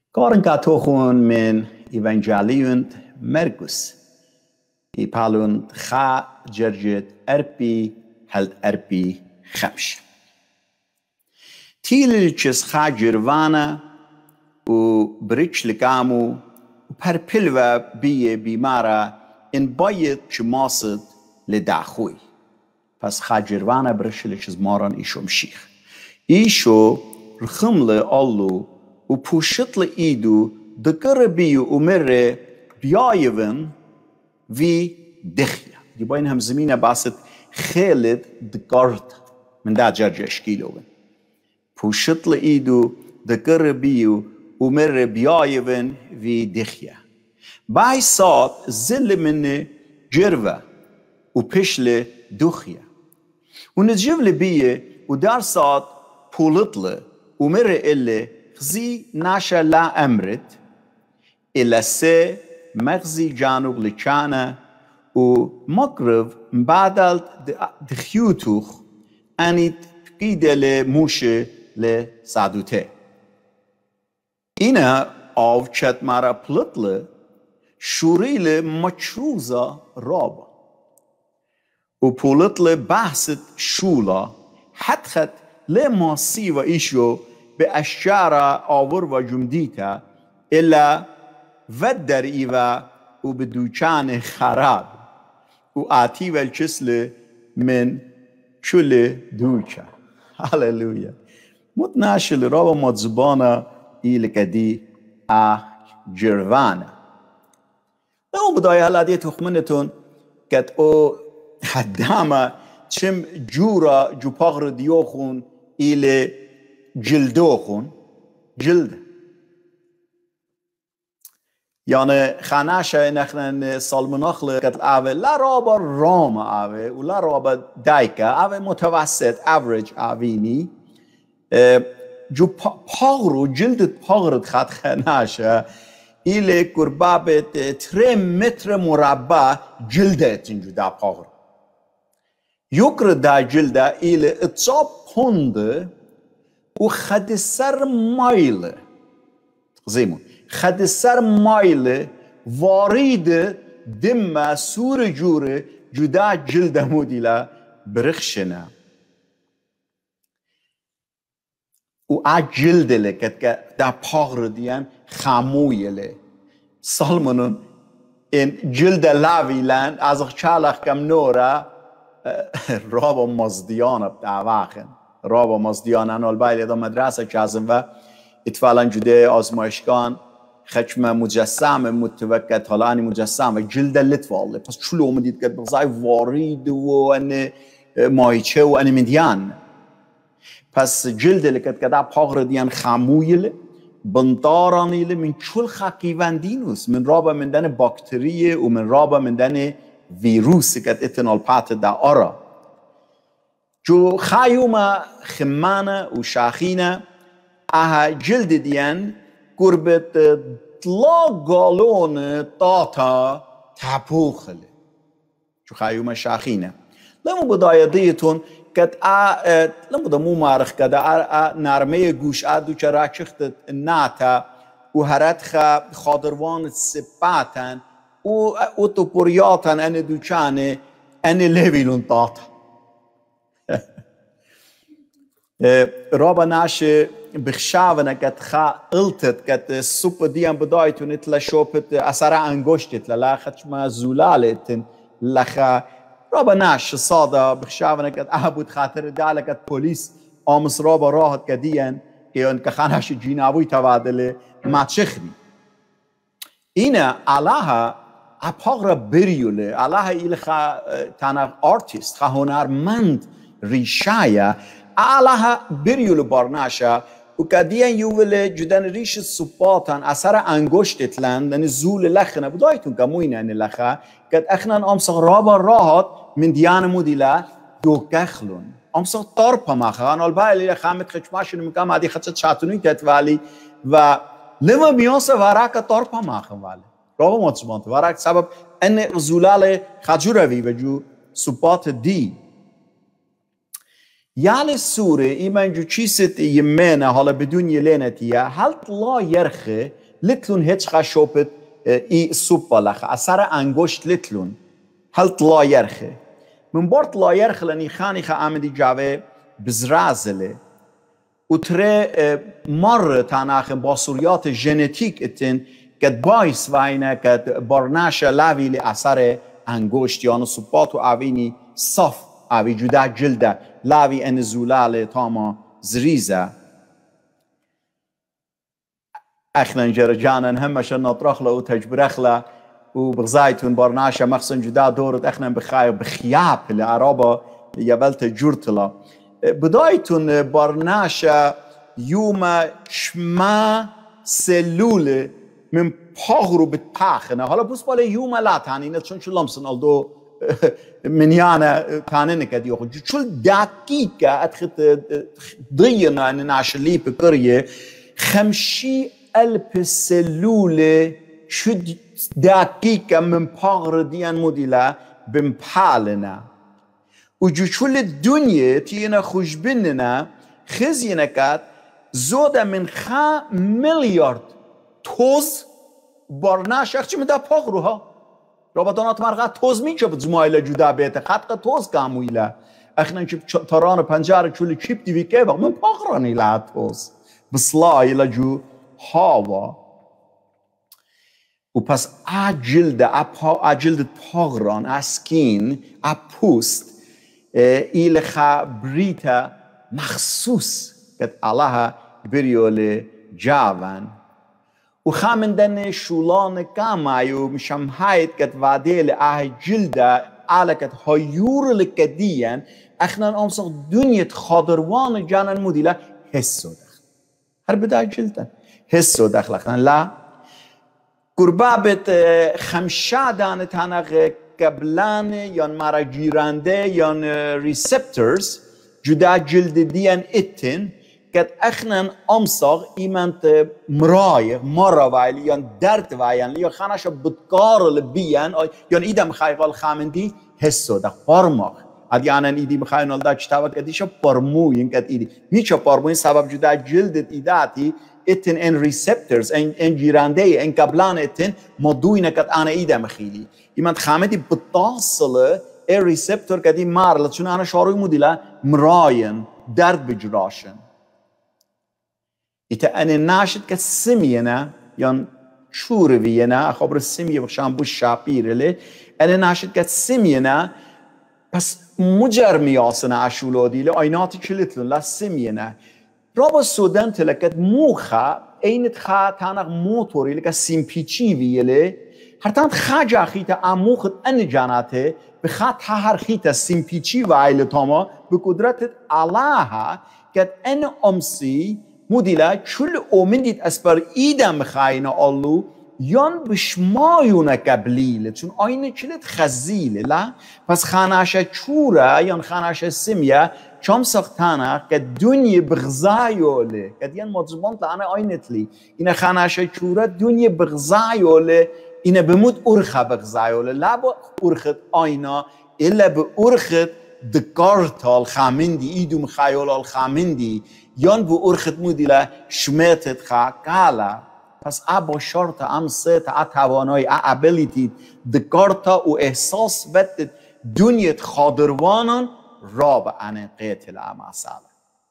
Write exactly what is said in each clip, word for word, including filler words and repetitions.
Karen katochun min Evangelion Markus. I palun cha jerjet erpi held erpi chamsh. Tieltjes cha jirvana u brich likamu u perpilva biye bimara in bayet chmasid le dachui. Pas cha jirvana brishliches maran ishom shich. Isho rchumle allu u pushitle idu de karabiu umere biayeven vi dichya. Die beiden haben zemina basit khalid de gart من دا جرج اشكيلوven. Pushitle idu de karabiu umere biayeven vi dichya. Bij saad zille minne jirva u pishle duchya. Un het jivle biye u dar saad pulitle umere ille خزي ناشا لا أمرت إلا سي مغزي جانوب لچانا و مقرب مبادلت دخيوتوخ أنيت بقيدة لموشة لسعدوته. إنا آو چت مارا پلطل شوريل مچروزا رابا و پلطل بحثت شولا حتخت لما سيوا إيشو بأشجار آور و جمديتا إلا ودر إيوا و بدوچان خراب و آتي والجسل من شل دوچا. هاللويا. متناشل رابا متزبانا إلكدي آ جروانا. لو بداية هلادية تخمنتون كت او حداما چم جورا جو پاغر ديوخون إلي جلدوخون جلد يعني خاناشا نحن سالمناخل قتل آوه لا رابا رام آوه و لا رابا دايكا آوه متوسط average آويني جو پاغرو جلد پاغرد خط خاناشا إلي قربابت تري متر مربع جلدت انجو دا پاغر يكر دا جلده إلي اتصاب پونده و خدسر مایل زیمون خدسر مایل وارد دم سور جوره جدا جلد مودیلا برخشنه و آ جلد لکت که دا پاغر دیان خامویله سالمونون این جلد لاوی لان از چالخ کم نورا رابا مزدیان بدعواخن رابا مزدیان انال باید دا مدرسه چازم و اتفالا جده آزمایشگان خچم مجسم متوکت حالا انی مجسم و جلد لطفاله پس چلو اومدید که بغزای وارید و ان مایچه و ان مدیان پس جلد لکت که دا پاغر دیان خامویل بندارانیل من چل خاکیوندینوس من رابا من دن باکتریه و من رابا من دن ویروس که اتنال پات دا آرا جو خايوما خمانة وشاخينة اها جلد ديان قربت طلا قالون طاطا تابوخل جو خايوما شاخينة لما بداية ديتون كد ا لما بدا مو مارخ كد ا نرمي گوش ادو چرا چخت ناتا و هرتخ خادروان سباتن و اوتوپورياتن ان دوچانه ان ليبيلون طاطا رابا ناشه بخشاونه كت خا قلتت كت سوبر ديان بدايتون اتلا شوبت اثر انگشت اتلا لا خشما زولالتن لخا رابا ناش صادا بخشاونه كت اهبود خاطر داله كت بوليس امس رابا راحت كديان كيون كخاناش جيناوي تبادله ما تشخري اینا علاها اپاغرا بریوله علاها ایلخا تانا ارتست خا هنرمند ریشایا علاها بریول بارناشا و کدیان یوله جدن ریش سپاتان اثر انگشت اتلند دن زول لخنه بدایتون کموینه ان لخه کد اخنان امسخ رابا راحت من دیان مودیلا دو کخلون امسخ طرپا مخان البایلی خامت خچماشون مکام عدی خچت شاتونی کت والی و لما میانس وراک طرپا مخان والی رابا مطمئنت وراک سبب ان زولال خجوروی و جو سپات دی يال السوري إيمان جو تشيست يمانا هلا بدون يلينتيا هلت لا يرخي لتلون هيتشخا شوبت إي سوبا لخ أسارة أنگوشت لتلون هلت لا يرخي من بارت لا يرخي لني خاني خا آمدي جاوه بزرازله وترى مرة تناخ باسوريات جينيتيك اتن قد بايس واينه قد برناشا لاوي لأثر انگشت یان سوپات و اوینی صف اوی جدا جلده لاوي ان زولال تاما زريزه اخنا جرجانا همش نطرخ له وتجبرخ له وبغزايتون برناشا مخصن جدا دورت اخنا بخايب بخياب العربه يبلت جورتلا بدايتون برناشا يوم شما سلوله من پاغرو بتاخنه حالا بوس بالا يوم لا تانينه چون شو لمسن الدو منيانا تانينه كديو خو شو دقيقه ادخت ضينا ان ناشلي بقريه خمشي الف سلوله شو دقيقه من پاغر ديان موديلا بمحالنا وجوشول الدنيا تينا خوش بننا خزينا كات زودا من خا مليارد توز برناش اخچی مدا پاغروها رابطانات مرغا توز می چوب زمایل جدا بیت خط توز کامویلا اخنا چوب تران پنجار چول چیپ دیوی که با من پاغرانی لا توز بسلا الى جو هوا و پس اجلد اپا اجلد پاغران اسکین اپوست ایل خبریتا مخصوص قد الله بريول جاوان وخامندن شولان كامايو مشام هايت قد واديل اه جلده على قد هيور لكديان اخنا امسخ دنيا خاضروان جانن موديلا حسو دخل هر بدا جلده حسو دخل اخنا لا قربابت خمشا دانه تانغ قبلان یا مرا گیرنده یا ریسپتورز جدا جلد دیان اتن که اخنن امساق ایمانت مرای مرا وایلی یا درد وایلی یا خانش بدکار لبیان یا ایدم خیال خامندی حسو ده پرماخ ادیانن ایدی مخاینال ده چطور کدیشا پرموین کد ایدی میچه پرموین سبب جدا جلد ایداتی اتن ان ریسپتورز ان ان گیرنده ان قبلان اتن مدوینه کد آن ایدم خیلی ایمان خامدی بتاصله ای ریسپتور کدی مارل چون آن شاروی مدیلا مراین درد بجراشن ایتا ان ناشد که سمینا یا شوروینا خبر سمیه بخشان بوش شاپیرله ان ناشد که سمینا پس مجرمیاسنا عشولو دیله آیناتی کلیتلن لا سمینا رابا سودن تلکت موخا اینت خا تانق موتوری لکه سیمپیچی ویله هر تان خاجا خیتا اموخت ان جاناته بخات هر خیتا سیمپیچی وایل تاما به قدرت الله که ان امسی مدیلا چول اومندید اسپر ایدم خاینا آلو یان بشمایونه قبلیله چون آینه چلت خزیله لا پس خاناشه چوره یان خاناشه سمیه چام ساختانه که دنیا بغزایوله که دیان مطلبانت لانه آینتلی اینه خاناشه چوره دنیا بغزایوله اینه بمود ارخه بغزایوله لا با ارخت آینا الا با ارخت دکارتا الخامندی ایدوم خیال الخامندی یان با ارخت مودیله شمتت خاکالا پس ابا شرط ام سه تا توانایی ابیلیتی دکارتا و احساس وقت دنیا خادروانان راب عن قتل مساله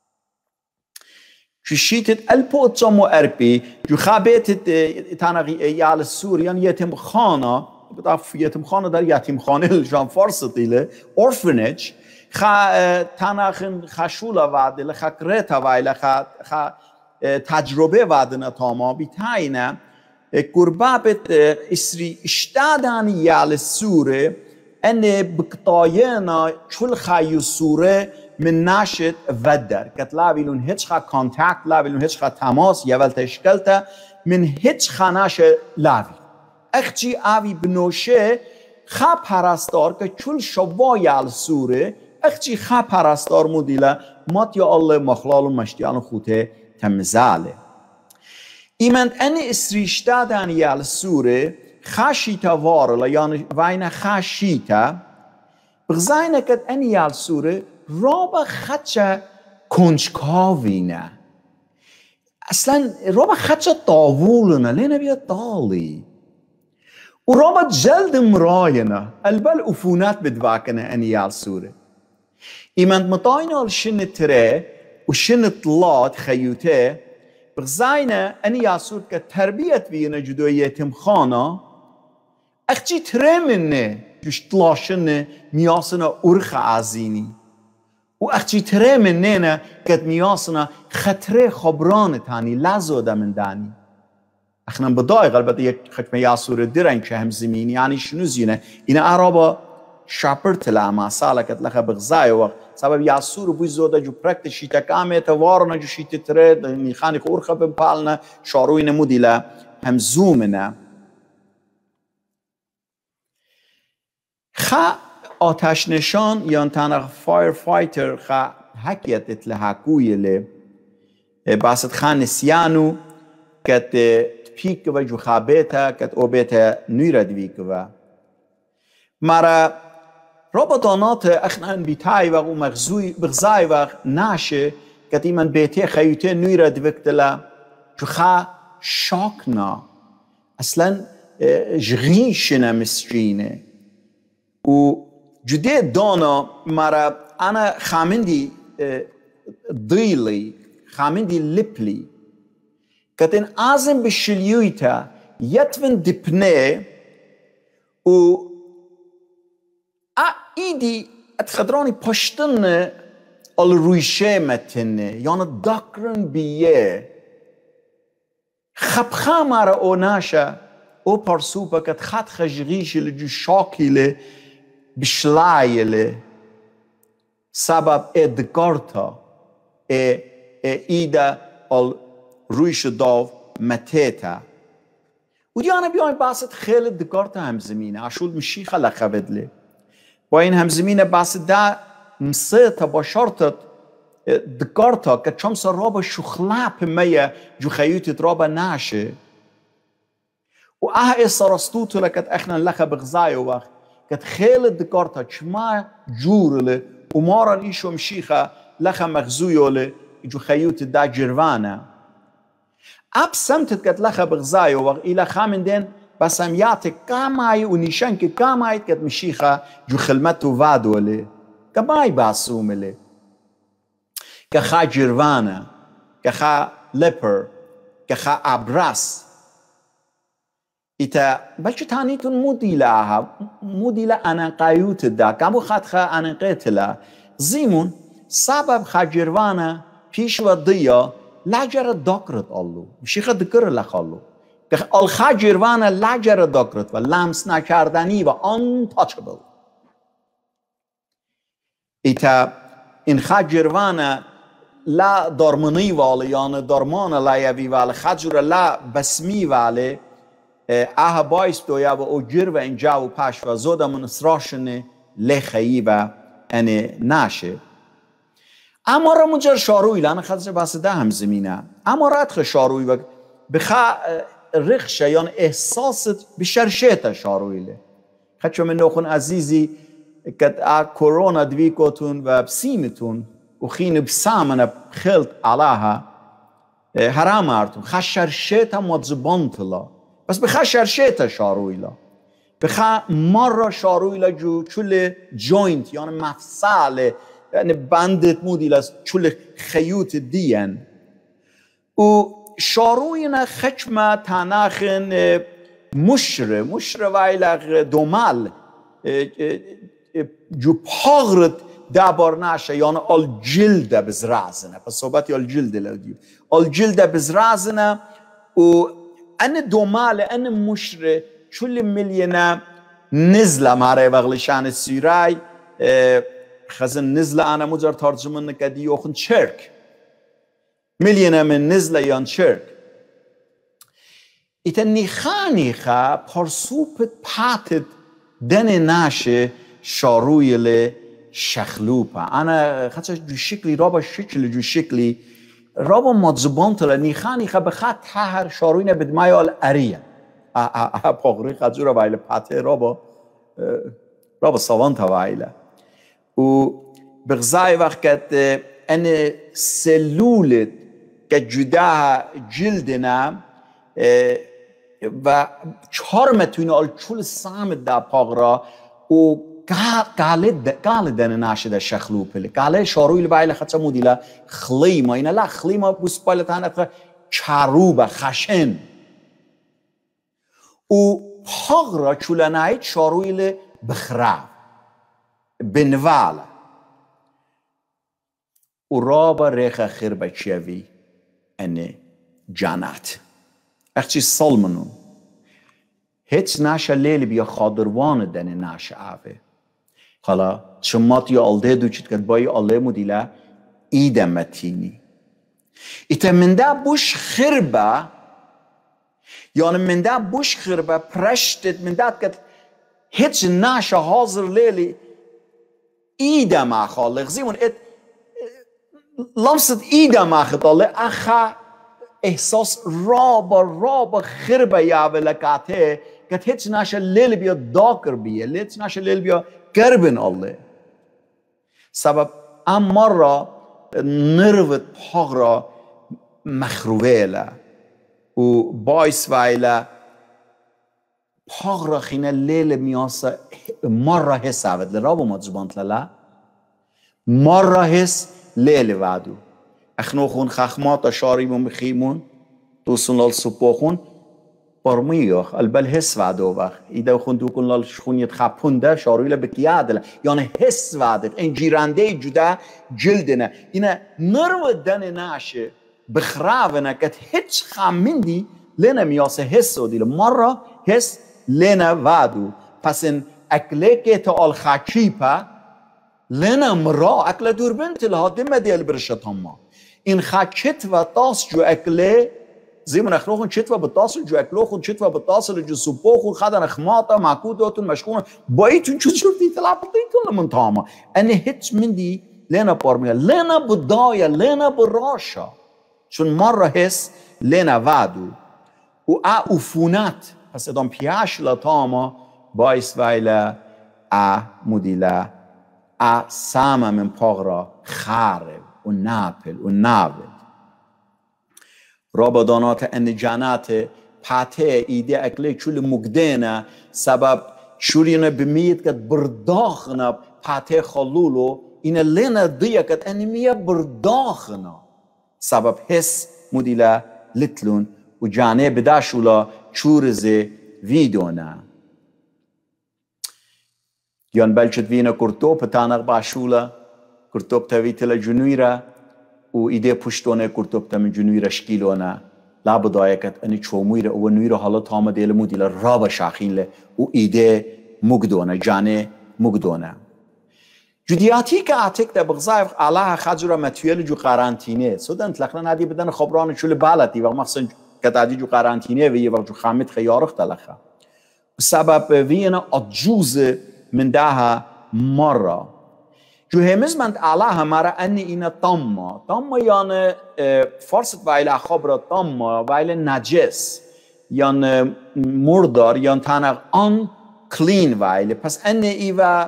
شيتت البوتسمو اربي جو خابت تنقي يال سوريان يتم خانه بضاف يتم خانه در يتيم خانه الجان فارس طيله اورفنج خا تناخن خشولا وعد خكرتا ويل خ خ تجربه وعدنا تمام بتاينا قربابت اسري اشتادان يال سوره ان بقطاينا چول خايو سوره من ناشد ودر كت لاويلون هيچ خا كونتاكت لاويلون هيچ خا تماس يول تشكلتا من هيچ خاناش لاوي اخچي آوي بنوشه خا پرستار که چول شوا يال سوره اخچي خا پرستار مديلا مات يا الله مخلال و مشتيان خوته تمزاله ایمند ان اسريشتا دان يال سوره خاشيتا وارلا يعني وين خاشيتا بغزاينا كد ان يال سوره رابا خدشا کنجکاوینه اصلا رابا خدشا طاولنا لينا بيا طالي ورابا جلد مراينا البال أفونات بدواكنا أنيال سورة إيمان مطاينا الشن ترى وشن طلات خيوته بغزاينا أنيال سورة كتربية بينا جدوية تمخانا أختي ترى منه جوش طلاشن مياسنا أرخ عزيني وأختي ترى مننا كت مياسنا خطره خبران تاني لازودا من داني اخنا بدای البته یک ختمه یاسور درنگ که هم زمینی یعنی شنو زینه این عربا شاپرت لما سالکت لخ بغزای وقت سبب یاسور بوی زوده جو پرکت شیتا کامت وارنا جو شیتا ترد میخانی خورخه بپالنا شاروی نمودی ل هم زومنه خ آتش نشان یا تنها فایر فایتر خ حکیت اتلحقوی ل باست خان نسیانو کت پیک و جو خابتا کت اوبتا نویرا دویک و مرا رابطانات اخنان بیتای و مغزوی بغزای و ناشه کت ایمن بیتی خیوته نویرا دویکتلا جو خا شاکنا اصلا جغیشنا مسجینه و جده دانا مرا انا خامندی ضیلی خامندی لپلی كتن آزم بشليويتا يتفن دبنه و ايدي اتخدراني پشتن الرويشه متنه يعني داكرن بيه خبخا مارا او ناشا او پرسوبا كت خط خجغيش لجو شاكي له بشلاي له سبب ادگارتا اه ايدا ال رویش داو متیتا و دیانه بیاین باست خیلی دکارت همزمینه اشول مشیخه لخبدله با این همزمینه باست دا مسیتا با شرطت دکارتا که چمس رابا شخلاپ میه جو خیوتت رابا ناشه و اه ایسارستوت لکت اخنا لخ بغزای وقت کت خیلی دکارتا چما جورله و ماران ایشو مشیخه لخ مغزویوله جو خیوت دا جروانه اب سمتت كت لخا بغزاي وغ إلى خامندين بسمياتك كاماي ونيشانك كاماي كت مشيخة جو خلمتو فادولي كماي باسوملي كخا جيروانا كخا ليبر كخا أبراس إتا بلش تانيتون مودي لها مودي لا أنا قايوت دا كابو خاتخا أنا قيتلا زيمون سبب خا جيروانا پیش و دیا لجر داکرت آلو مشیخ دکر لخالو که آلخا جیروان لجر داکرت و لمس نکردنی و untouchable ایتا این خا جیروان لا دارمنی والی یعنی دارمان لایوی والی خجور لا بسمی والی اه باعث دویا و او جیر و اینجا و پش و زودا من اسراشن لخیی و انه ناشه اما را مجر شاروی لانه خدش بس ده هم زمینه اما رد شاروی و بخا رخشه یعنی احساست بشرشیت شاروی له خدش من نخون عزیزی که کرونا دویکوتون و بسیمتون و خین بسامن خلط علاها حرام ارتون خا شرشیت مدزبانت لا بس بخا شرشیت شاروی لا بخا مر شاروی لا جو چول جوینت یعنی مفصل يعني باندت موديلاس چول خيوت ديان و شاروينا خشمة تناخن مشر مشر وایلق دومال جو پاغرت دابار ناشه یعنی آل جلد بزرازنه پس صحبتی آل جلد لدیو آل جلد بزرازنه و ان دومال ان مشر چول ملينا نزله ماره وغلشان سيراي خزن نزله انا مجر ترجمه نکدی اوخن چرک ملينا من نزله یان چرک ایتا نیخا نیخا پرسوپت پاتت دن ناشه شارویل شخلوپا انا خاطر جو شکلی رابا شکل جو شکلی رابا مدزبانتلا نیخا نیخا بخات تهر شاروینه بدمایال اریه پاقری خجورا وایل پاته رابا رابا سوانتا وایله و بغزاي وقت أن سلولة كجدا جلدنا و چهار متونه آل چول سامد دا پاغرا و قال دن ناشده شخلو پله قال شاروی لبایل خطا مودیلا خلیما اینا لا خلیما بوس بالتان اتخا چاروبا خشن و پاغرا چول نایت شاروی لبخرا بنوالا و رابا ریخ خیر بچیوی انه جانات اخچی سالمنو هیچ ناشه لیلی بیا خادروان دنه ناشه آوه حالا چمات یا آلده دو چید کد بایی آله مدیلا ایده متینی ایتا منده بوش خربه یعنی منده بوش خربه پرشتت منده کد هیچ ناشه حاضر لیلی ایده ما خالق زیمون ات لمست ایده ما خطاله اخا احساس رابا رابا خربه یاوه لکاته که هیچ ناشه لیل بیا داکر بیه هیچ ناشه لیل بیا کربن الله سبب ام مرة نروت پاغرا مخروبه و باعث وایلا پاغرا خینه لیل میاسه مرة حس عود لرابو ما زبانت للا مرة حس لیل وادو اخنو خون خخمات شاریمون بخیمون دوستون لال سپو خون برمیوخ البل حس وعده وقت ایده خون دو کن لال شخونیت خپونده شارویل بکیاده یعنی حس وعده این جیرنده جدا جلدنه اینه نرو دن ناشه بخراونه که هیچ خامندی لینه میاسه حس و دیل مرة حس لینه وعدو پس این اکله که تا الخاچی پا لینه مرا اکله دور بنت لها دمه دیل برشت همه این خاچت و تاس جو اکله زي ما نخلوخن شتوى بالتصل جو اكلوخن شتوى بالتصل جو سبوخن خدن خماطه معكودوتن مشكونه بايتون شو شفتي تلعبطيتون من طعمه انا هيت من دي لنا بارميا لنا بالضايا لنا بالراشا چون مره هس لنا وادو و ا افونات پس ادام پیاش لطامه بايس وایلا ا مديلا ا ساما من پاغرا خارب و ناپل و ناول رابطانات انجانات پاته ایده اکلی چول مقدنه سبب شورینه بمید که برداخنه پاته خلولو اینه لینه دیه که انمیه برداخنه سبب حس مدیله لتلون و جانه بداشولا چورزه ویدونه یان بلچت وینه کرتوب تانق باشولا کرتوب تاویتل جنویره و ایده پشتونه کرتوب تام جنویره شکیلونه لابد آیکت انی چومیره و نویره حالا تام دیل مودیله راب شاخینله و ایده مقدونه جانه مقدونه جدیاتی که عتیق ده بغضایف علاها خجره متویل جو قرانتینه سودن تلقنا نادی بدن خبران چول بالتی و مثلا کتادی جو قرانتینه و یه وقت جو خامت خیارخ تلخه بسبب وینا اجوز من دها مره جو همز من علاها مرا انی اینا طمه طمه یعنی فرصت وایل خبر طمه وایل نجس یعنی مردار یعنی تنها آن کلین وایل پس انی ایوا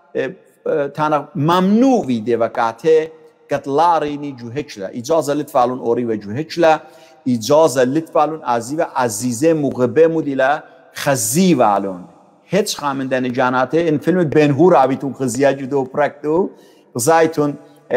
تنها ممنوع ویده وقته کتلارینی جو هچلا اجازه لطفالون اوری و جو هچلا اجازه لطفالون عزیز و عزیزه مغبه مدیلا خزی والون هیچ خامندن جاناته این فیلم بنهور آبیتون خزیه جدو پرکتو زایتون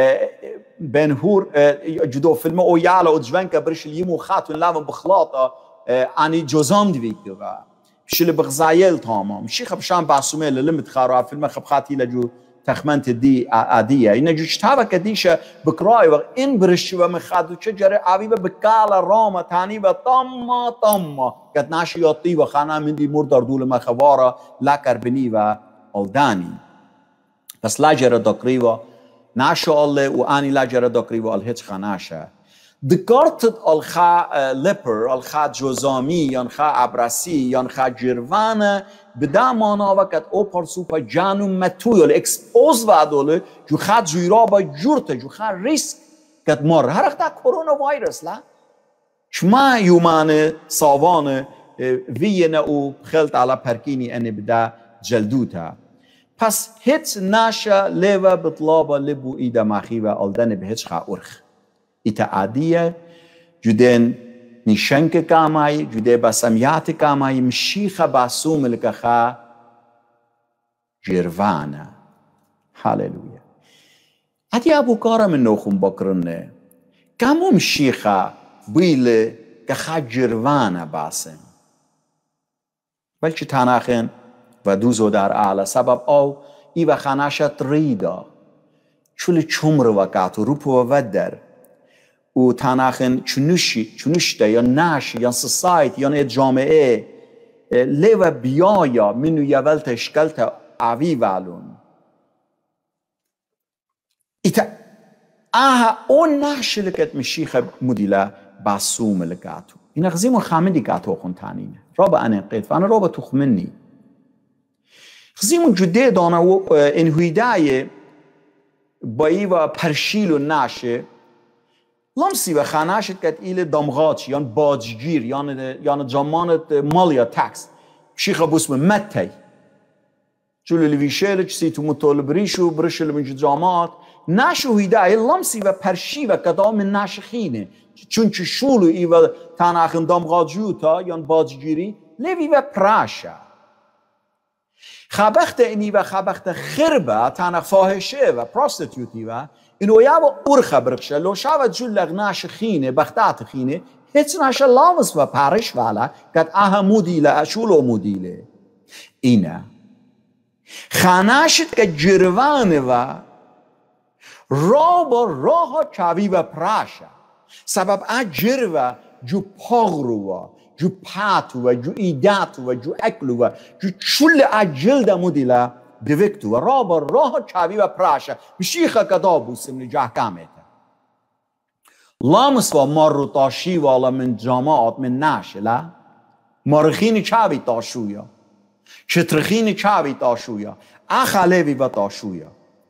بنهور جدو فیلم او یالا و جوان که برش لیمو خاتون لام بخلاطه آنی جزام دویده و بشیل بغزایل تمام شیخ بشان بعصومه للمت خارا فیلم خب خاطی لجو تخمنت دی عادیه اینا جو چتابه کدیشه بکرای و این برش و مخادو چه جره آبیبه بکال رام تانی و طم طم کت ناشیاتی و خانه من دی مردار دول مخوارا لکر بنی و الدانی پس لاجره دکری و ناشو الله و آنی لاجره دکری و الهیچ خاناشه دکارتت الخا لپر الخا جزامی یا خا عبرسی یا خا جروانه بدا مانا وقت او پرسوپا جانو متویل اکسپوز وادوله جو خا جویرا با جورته جو خا ریسک کت مر هر اختا کرونا ویروس لا شما یومان ساوان وینا او خلط على پرکینی ان بدا جلدوتا پس هیچ نشه لیوه بطلابه لبو ایده مخی و آلدن به هیچ خا ارخ ایتا عادیه جدین نیشنک کامای جده بسمیات کامای مشیخ باسوم لکخا جروانه هاللویا ادی ابو کارم نوخم بکرنه کامو مشیخ بیل کخا جروانه باسم بلکه تناخن و دوزو در اعلی سبب او ای و خاناشت ریدا چول چمر وقت و روپ و ودر و تناخن چنوشی چنوشته یا ناش یا سوسایت یا جامعه لیو بیایا منو یول تشکلت عوی والون ایتا آها اون ناش لکت مشیخ مدیلا باسوم لکاتو این غزيم خامدي كاتو خنتانين رابا أنا قيت فأنا رابا تخمني غزيم جدي دانا و إن هيداية بايوا برشيلو ناشه لمسي بخاناشت كت إلى دمغاتش يان باجگير يان يان جمانة ماليا تاكس شيخ بوسم متى جلو اللي بيشيلك سيتو مطالبريشو برشل من جامعات ناشو هيداية لمسي بپرشي وكدا من ناشخينه چون چه شولو ایو تناخن دامغاجوتا یا باجگیری لیوی و پراشا خبخت اینی و خبخت خربه تناخ فاحشه و پراستیوتی و اینو یا و ارخه برخشه لو شاوت جلق ناش خینه بختات خینه هیچ ناش لامس و پرش والا کت آها مدیله شولو مدیله اینه خاناشت که جروانه و را با راه چاوی و پراشا سبب اجروا جو پاغروا جو پاتوا جو ایداتوا جو اکلوا جو چول اجل دمودیلا دویکتوا رابا راه چاوی و پراشه مشیخه کدابو سمنی جاکامته لامس و مارو تاشی والا من جامعات من ناشلا مارخین چاوی تاشویا چترخین چاوی تاشویا اخالوی و تاشویا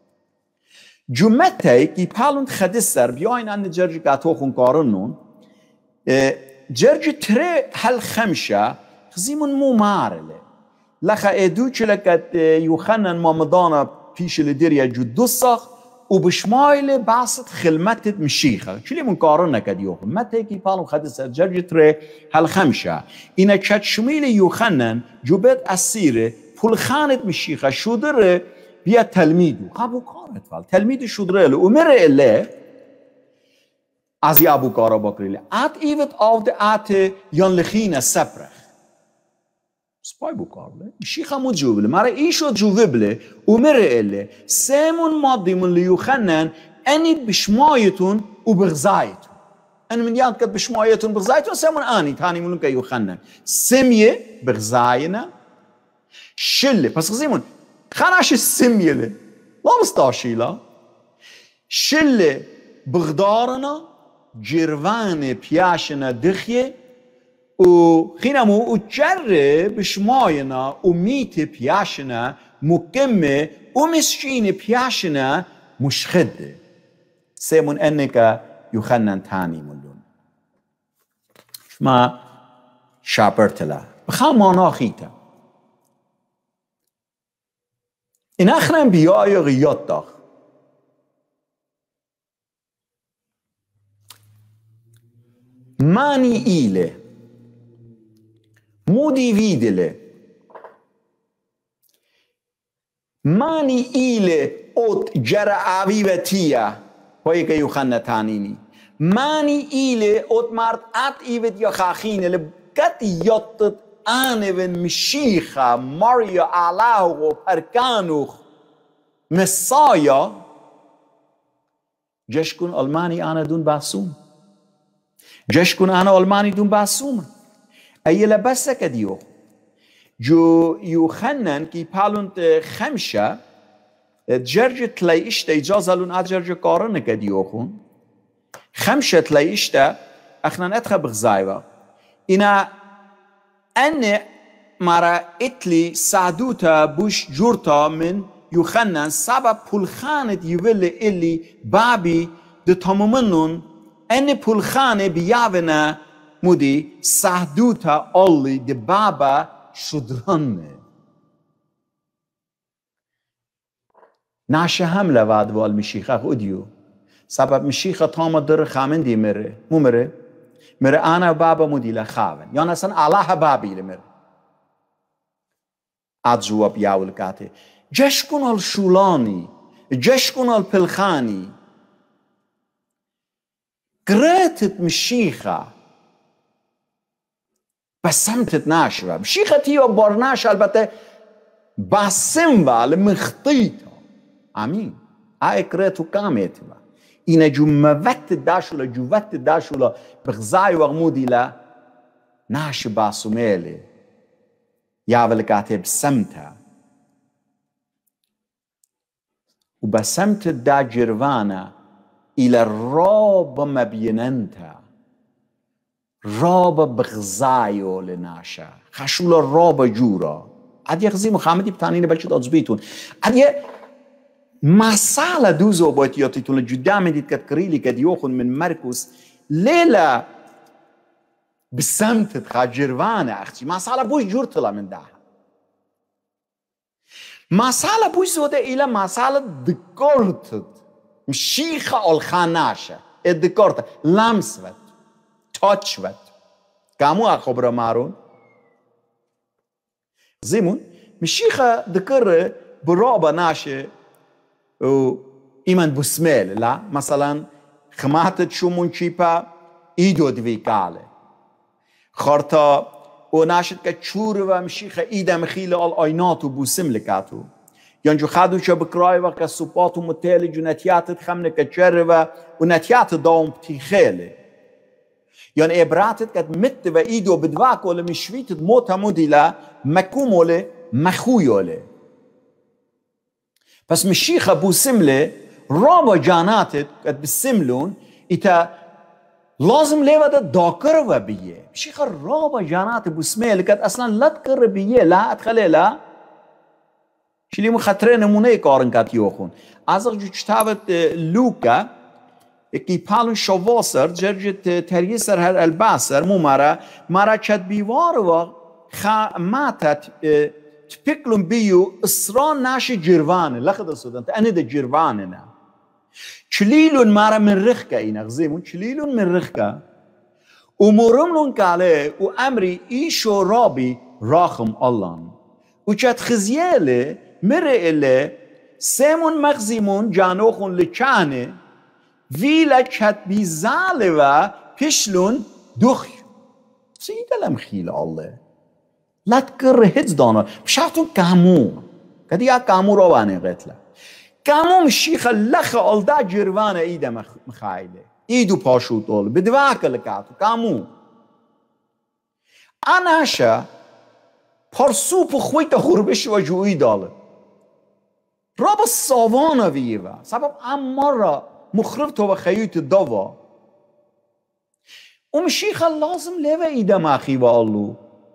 جمعته کی پالوند خدیسر بیاین ان جرج گاتو خون کارنون جرج تره هل خمشه خزیمون مو مارله لخا ادو چلکت یوخنن مامدانا پیش لدریا جو دوسخ و بشمایل باسط خلمتت مشیخه چلی من کارن نکد یوخن مته کی پالوند خدیسر جرج تره هل خمشه اینا چت شمیل یوخنن جو بد اسیره پول خانت مشیخه شودره بیا تلمیدو ابو کارت فال تلمید شودرل عمر اله از یا ابو کارا بکریله ات ایوت آف د ات یان لخین سپرخ سپای بو کارله شیخ مو جوبله مره ایشو جوبله عمر اله سمون مادی من لیوخنن انید بشمایتون و بغزایتون ان من یاد کد بشمایتون بغزایتون سمون آنی تانی ملون که یوخنن سمیه بغزاینا شله پس خزیمون خاناش السميلة ما مستاشيلا شلة بغدارنا جروان بياشنا دخيه و خينامو و جره بشماينا و ميت بياشنا مكمة و مسكين بياشنا مشخده سيمون انك يخنن تاني ملون ما شابرتلا بخام مانا خيتا این اخرم بیای غیات داخ مانی ایله مودی ویدله مانی ایله اوت جرعاوی و تیا پایی که یوخنه تانینی مانی ایله اوت مرد ات ایوت یا خاخینه لبگت یادت آنون مشیخا ماریا علاو پرکانوخ مسایا جشکون آلمانی آنا دون باسوم جشکون آنا آلمانی دون باسوم ایلا بس کدیو جو یوخنن کی پالوند خمشه جرج تلايشتا اجازه لون اجرج کارن کدیو خون خمشه تلايشتا اخنا اتخ بغزايوا اینا أن مرا إتلي سعدوتا بوش جورتا من يوخنن سبب پولخانت يولي إلي بابي دو تمامنون أن پولخانه بياونا مودي سعدوتا أولي دي بابا شدرانه ناشه هم لواد وال مشيخة خوديو سبب مشيخة طامة در خامن دي مره مو مره مره أنا بابا مديلة خاون يعني أصلا الله بابي لمره أدزواب ياول كاتي جشكون الشولاني جشكون البلخاني قرأتت مشيخة بسمتت ناشوة مشيخة تيو بارناش البته باسم والمخطيطة آمين هاي قرأتو كاميتوا إنا جو موت داشولا جو وت داشولا بغزاي وغمودي لا ناش باسميلي ياول كاتي بسمتها وبسمت دا جروانا إلى الراب مبيننتا راب بغزايو لناشا خشول الراب جورا عدي غزي محمدي بتانين بلشت أزبيتون عدي مسألة دوزو بايتياتي تولى جدا من ديت كتكريلي كد يوخن من مركز ليلة بسمت تخا جروانا أختي مسألة بوش جور طلع من ده مسألة بوش زوده إلى مسألة دكورتت مشيخة الخاناشة الدكورتة لمس ود تاچ ود كامو أخبر مارون زيمون مشيخة دكر برابة ناشة و إيمان بسميل لا مثلا خماتت شو منشيبا إيدو دويكالي خارتا و ناشد که چور و مشيخة إيدا مخيل الآيناتو بوسم لكاتو يانجو خادو شا بكراي وكا سوباتو متالي جو نتيات تخمنا كتشر و نتيات داوم بتيخيلي يعني إبراتت كت مت و إيدو بدواكو لمشويتت موتا موديلا مكومو لي مخويو لي بس مشيخة بوسملي رابا جاناتت كت بسملون إتا لازم ليوة داكر و بيه مشيخة رابا جانات بوسميل كت أصلا لا تكر بيه لا أدخلي لا شلي مخطرين نمونه كارن كت يوخون ازاق جو كتابت لوكا اكي بالون شواسر جرجت تريسر هر الباسر مو مرا مرا چد بيوار و خاماتت تبكلون بيو اسران ناش جيروان لخد السودان تأني ده جيرواننا چليلون مرا من رخكا اينا غزيمون چليلون من رخكا ومرملون كالي و امري ايشو رابي راخم اللان و چد خزيالي مره إلي سيمون مغزيمون جانوخون لچانه ويلا چد بيزالي و پشلون دوخ سيدا لم خيل الله لا تكر هيتز دانا بشاعتون كامو كدي يا كامو رواني غيتلا كامو مشيخ اللخ الدا جيروانه ايدا مخايله ايدو پاشو طول بدواك لكاتو كامو اناشا پرسوپ خويتا خوربش و جوئی داله راب الصوانه ويوا سبب امارا مخرب تو خيوت الدوا ومشيخ لازم لوا ايدا ماخي والله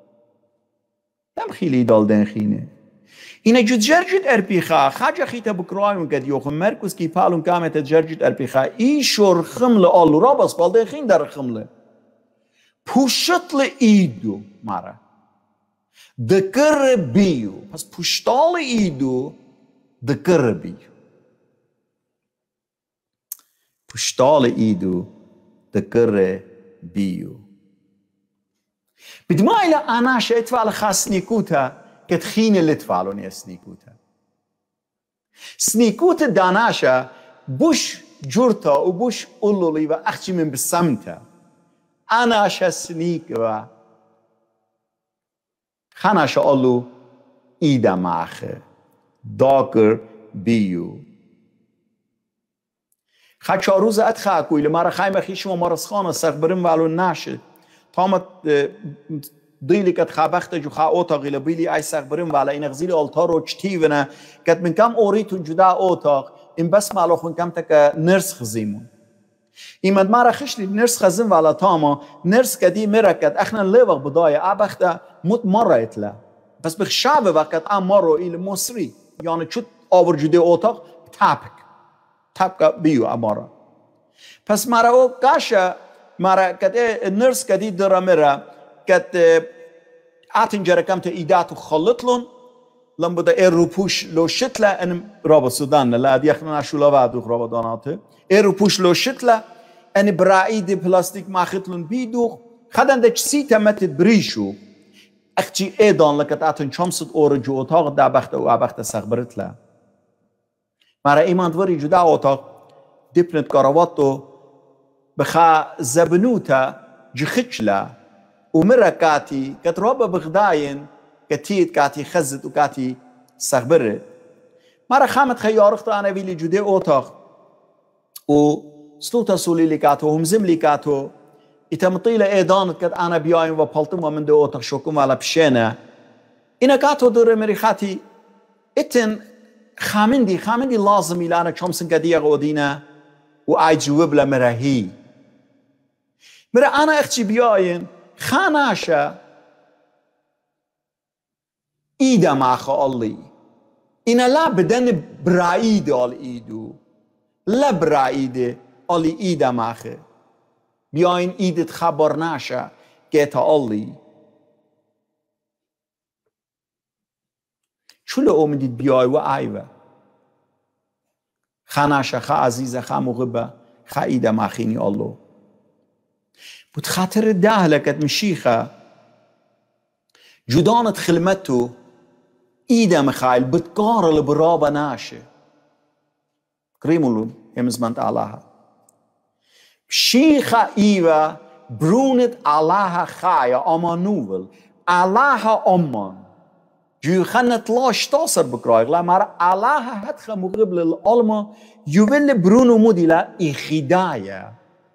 دم خيلي دال دن خينه إن جد جرجت أربيخا خاجة خيتا بكرايم قد يوخم مركز كي بالون كامت جرجت أربيخا إيشور خملة الله رابس بالدن خين در خملة پوشت لإيدو مارا دكر بيو بس پوشتال إيدو دكر بيو پوشتال إيدو دكر بيو بدما إلى أنا شئت على خاص نيكوتا كتخين اللي تفعلون يا سنيكوتا سنيكوتا داناشا بوش جورتا وبوش قولولي وأختي من بسمتا أنا شا سنيك و خاناشا قولو إيدا ماخه داكر بيو خاچا روز أدخا كويل مارا خايمة خيشم ومارس خانة سخبرم والو ناشد تامت ديلي كت خابخت جو خا اوتاقي لبيلي اي سخبرم ولا این غزيل التارو چتيونا كت من كم اوريتون جدا اوتاق ان بس مالوخن كم تك نرس خزيمون ایمد مرا خشلی نرس خزم ولا تاما نرس كدي مركت اخنا ليوغ بداية ابخت مت مرة اتلا بس بخشاب وقت ام مرو الى مصري يعني چود آور جده اوتاق تابك تابك بيو امارا پس مرا او قاشا مرا كده نرس كدي درا مرا كت اتنجر كم تا ايداتو خلطلون لم بده ایرو پوش لو شتلا ان رابا سودان لا دیخنا نشولا وادو رابا داناته ایرو پوش لو شتلا ان براید پلاستیک ماختلون بیدو خدن ده چی تمت بریشو اخچی ایدان لکت اتن چمسد اور جو اتاق دا بخت او بخت سخبرت لا مرا ایمان دوری جو دا اتاق دیپنت کارواتو بخا زبنوتا جخچلا ومرة كاتي كتروبا بغداين كتيت كاتي خزت وكاتي سخبرت مرة خامت خيارخت أنا بيلي جودي أوتاق و سلوتا سولي لي كاتو ومزم لي كاتو إتمطيلة إيدانت كت أنا بياين وبالتم ومن دو أوتاق شوكم على بشينا إنا كاتو دور مريخاتي إتن خامندي خامندي لازم إلى أنا شمسن كدية غودينا وآي جواب لمرهي مرة أنا أختي بياين خاناشا إيدا ماخا الله إنا لا بدن برايد آل إيدو لا برايد آل إيدا ماخا بياين إيدت خبر ناشا كيتا الله شو لو أمدد بياي وآيوة خاناشا خا عزيزة خا مغبة خا إيدا ماخيني الله بتخاطر الدهلكت مشيخة جدانة خلمته إيدا مخايل بتقار البرابة ناشة كريمولو يمزمنت علىها شيخة إيوة برونت علىها خايا أمانوول علىها أمان جو خانت لاش تاثر بكرايغ لا مارا علىها هتخا مقبل الألمة يوول برونو موديلا إخدايا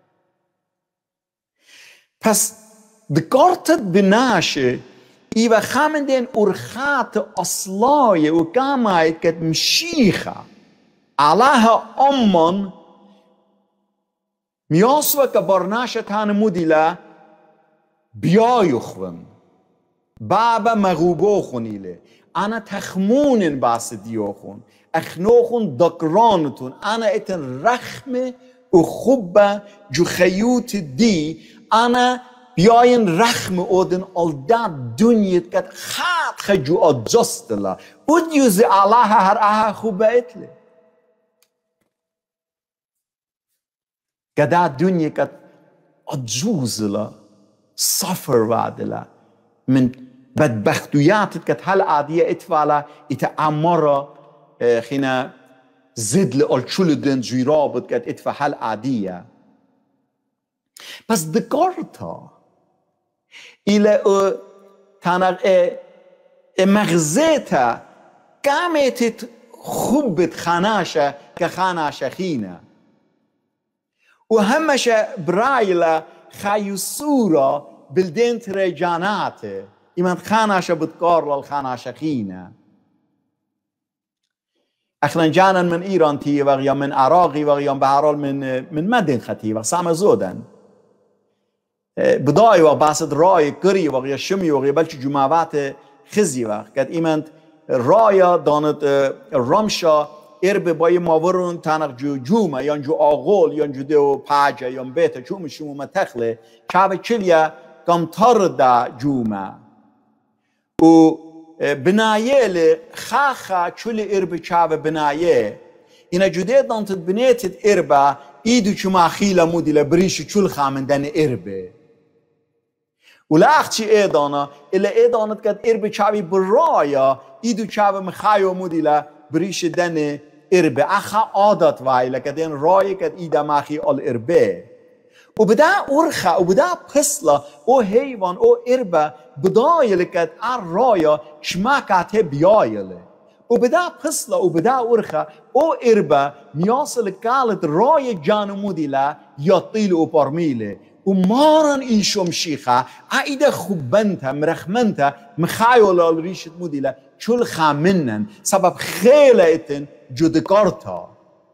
پس دکارتت بناشه ایوه خامندین ارخات اصلای و کامای کت مشیخه علاها امان میاسوه که برناشه تان مودیلا بیایخون بابا مغوبو خونیله انا تخمونن باس دیوخون اخنوخون دکرانتون انا اتن رخمه و خوبه جو خیوت دی أنا بياين رخم أودن ألداد دنيا كت خات خجو أجست لا وديوز علىها هر آها خوبة إتلي كدا دنيا كت أجوز لا صفر وعد لا من بدبختيات كت هل عادية إتفالا إتعمرة خينا زد لألشولدن جيرابت كت إتفا هل عادية پس دکارتا ایله تنق مغزیتا کامیتت خوبت خاناشه که خاناشه خینه و همش برایلا خیوسورا بلدنت رجاناته ایمان خاناشه بدکار للخاناشه خینه اخلا جانا من ایران تی و یا من عراقی و یا بهرال من من مدن خطی و سام زودن بدای و باسد رای کری و یا شمی و یا بلچ جماعات خزی و قد ایمند رایا دانت رمشا ارب بای ماورون تنق جو جوما یا جو آغول یا جو دو پاجا یا بیت چوم شما متخله چاو چلیا کم تر دا جوما و بنایه خاخا چل ارب چاو بنایه اینا جوده دانت بنیتت اربا ایدو چما خیلا مودیلا بریش چل خامندن اربه ولا اختي ايدانا الا ايدانت كد ارب چاوي برايا ايدو چاو مخايو موديلا بريش دن ارب اخا عادت وايلا كدين راي كد ايدا ماخي ال اربه وبدا ارخا وبدا پسلا او حيوان او ارب بدايل كد ار رايا شماكاته بيايله وبدا پسلا وبدا ارخا او ارب مياصل قالت راي جانو موديلا يطيل او برميله ومارن ایشم شیخه عیده خوبنته مرخمنته مخایولا ریشت مودیله چول خامنن سبب خیلی ایتن جدکارتا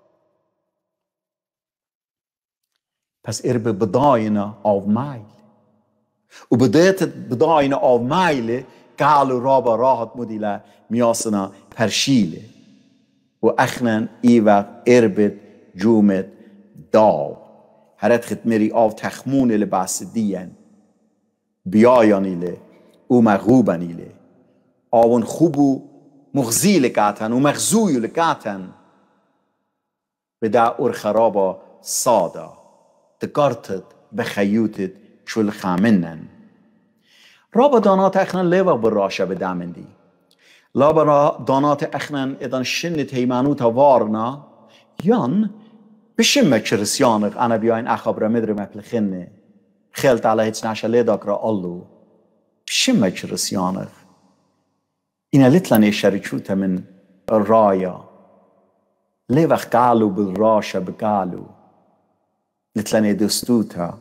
پس ارب بداینا آو مایل و بدایت بداینا آو مایل قالو رابا راحت مودیله میاسنا پرشیله و اخنن ایوه اربت جومت داو هرت ختمری آو تخمون لباس دیان بیایان ایله او مغوبن ایله آون خوبو مغزی لکاتن و مغزوی لکاتن بدا اور خرابا صادا تقارتت بخيوتت شو الخامنن رابا دانات اخنن ليوا براشا بدامندي لابا دانات اخنن اذن شنت هيمانوتا وارنا يان بشمه كرسيانق انا بياين اخبر مدر مبلخنه خيلت على هيتش ناشا ليداكرا اللو بشمه كرسيانق إنا لتلاني شريكوتا من الرايا ليوخ قالوا بالراشا بقالوا لتلاني دستوتا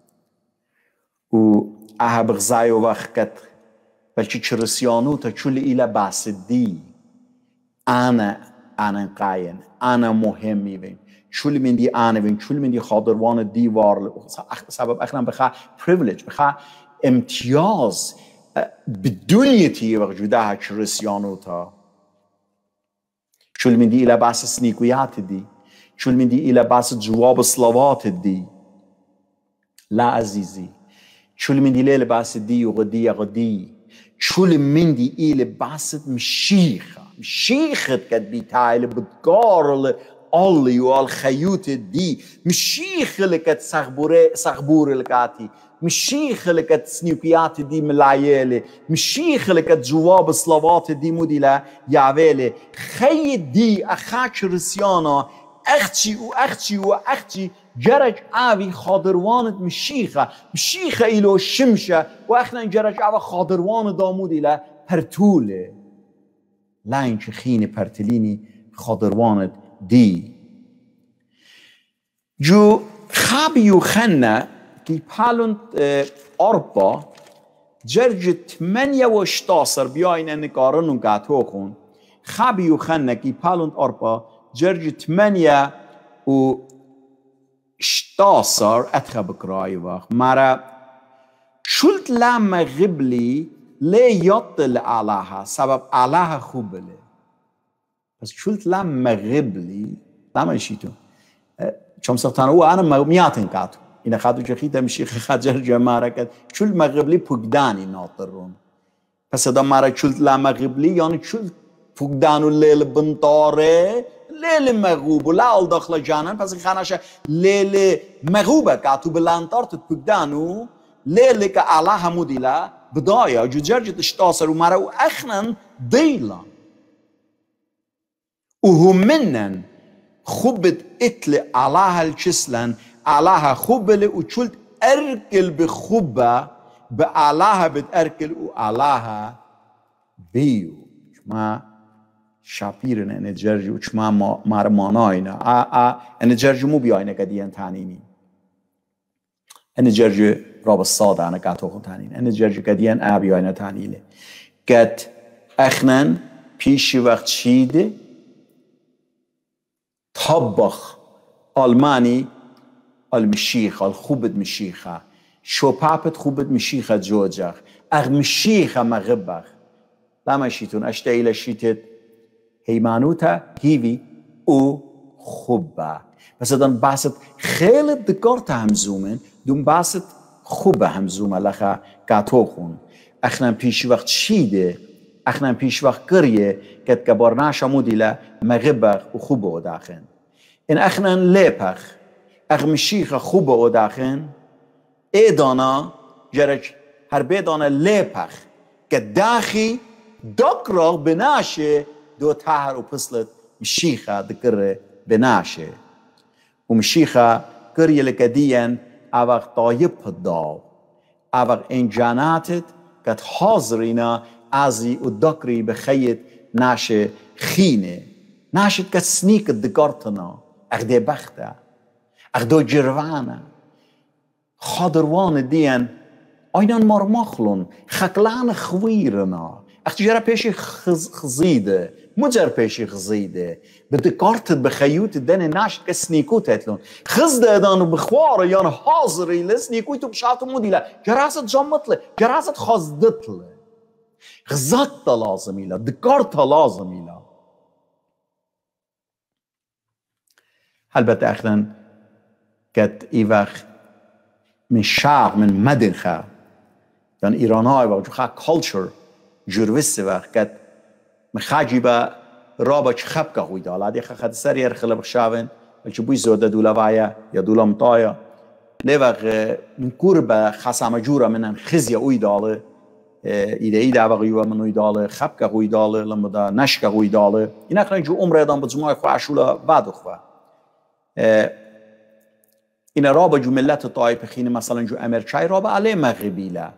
و اها بغزايو وقت بلكي كرسيانوتا شولي إلا باسدي أنا أنا قاين أنا مهمي بين شولي من دي أنا بين شولي من دي خاضروان ديوار سبب أخنا بخا privilege بخا امتياز بدنيتي وجودها كريستيانوتا شول من دي إلى باس سنيكويات دي شول من دي إلى باس جواب الصلوات دي لا عزيزي شول من دي إلى باس دي وغدي غدي شول من دي إلى باس مشيخة مشيخة كد بيتايل بتقار اللي والخيوت دي مشيخة اللي كد صغبورة صغبورة لكاتي مشيخ اللي كانت سنيوكيات دي من العيالة مشيخ اللي كانت جواب الصلوات دي موديلا يعوالي خي دي أخاك رسيانا أختي وأختي وأختي جرج عاوي خاضروانت مشيخة مشيخة إلو شمشة وأخنا جرج عاوي خاضروان داموديلا پرتولة لا إنش خيني پرتليني خاضروانت دي جو خابي وخنا كي بالونت أربعة جرج ثمانية وشتاصر بياين أن قارنون قاتوخون خابي وخنا كي بالونت أربعة جرج ثمانية وشتاصر أتخى بكراي واخ مرا شلت لما غبلي لي يطل علىها سبب علىها خوبله بس شلت لما غبلي لما يشيتو شم سختان هو أنا مياتن قاتو إن خادو جخيتا مشيخ خجر جمارة كد شل مغبلي پوگداني ناطرون پس دا مارا شلت لا مغبلي يعني شل پوگدانو ليل بنطاره ليل مغوب ولا أول داخل جانن پس خاناشا ليل مغوبة كاتو بلانطار تد پوگدانو ليل كعلا هموديلا بداية جو جرجت اشتاصر ومارا وأخنن ديلا وهم منن خبت اتل علاها الجسلن علاها خبلة وشلت أركل بخبة بعلاها بتأركل وعلاها بيو ما شابيرن أن جرجي وشما مار ماناينا آ آ أن جرجي مو بياينا قديان تانيني أن جرجي راب الصادة أنا قاتوخن تانين أن جرجي قديان آ بياينا تانيلي قد أخنن بيشي وقت شيده طبخ ألماني المشيخة الخوبت مشيخة شو بابت خوبت مشيخة جوجخ أغ مشيخة مغبخ لما شيتون أشتاي لشيتت هيمانوتا هيفي او خوبة بس دون باست خيلة دكارتا همزومن دون باست خوبة همزومة لخا كاتوخون أخنا بيش وقت شيده أخنا بيش وقت قرية كت كبارناشا موديلا مغبخ وخوبة وداخن إن أخنا ليبخ أغ مشيخة خوبة وداخن إيدانا جرج هر بيدانا ليبخ كداخي دكرا بناشي دو تاهر وبصلت مشيخة دكرة بناشي ومشيخة قرية لكديا أوغ طايب الداو أوغ إنجاناتت كت حاضرين عزي ودكري بخيط ناشي خينة ناشي كت سنيك الدقارتنا أغ دي بخته أغ دو جروانا خادروان ديان أينان مرمخلون خكلان خويرنا أغ تجرى بيشي خز خزيده مجر بيشي خزيده بدقارتت بخيوت دان ناشي كت سنيكو تتلون خزده دانو بخواره يان حاضري لسنيكويتو بشاتو موديلا جراست جمطله جراست خزدتله غزاتها لازم إلا دقارتها لازم إلا البته أخذن كت إيوخ من شعر من مدنخة دان إيراناي وجوخا culture جروسي وخ كت مخاجي با رابا خبكه خوي دالا دي خد سر يرخل بخشاون بلش بوي زوده دولا وايا يا دولا مطايا ليفغ من كوربا خصام جورا من خزيا اوي داله إذا إذا بغيوا منو يداله خبكه خوي داله لما دا نشكه خوي داله إنا خلينا جو عمره دام بزماي خواشولا بعد خوا إنا رابا جو ملت طائف خين مثلا جو أمريكاي رابا عليه مغربي لا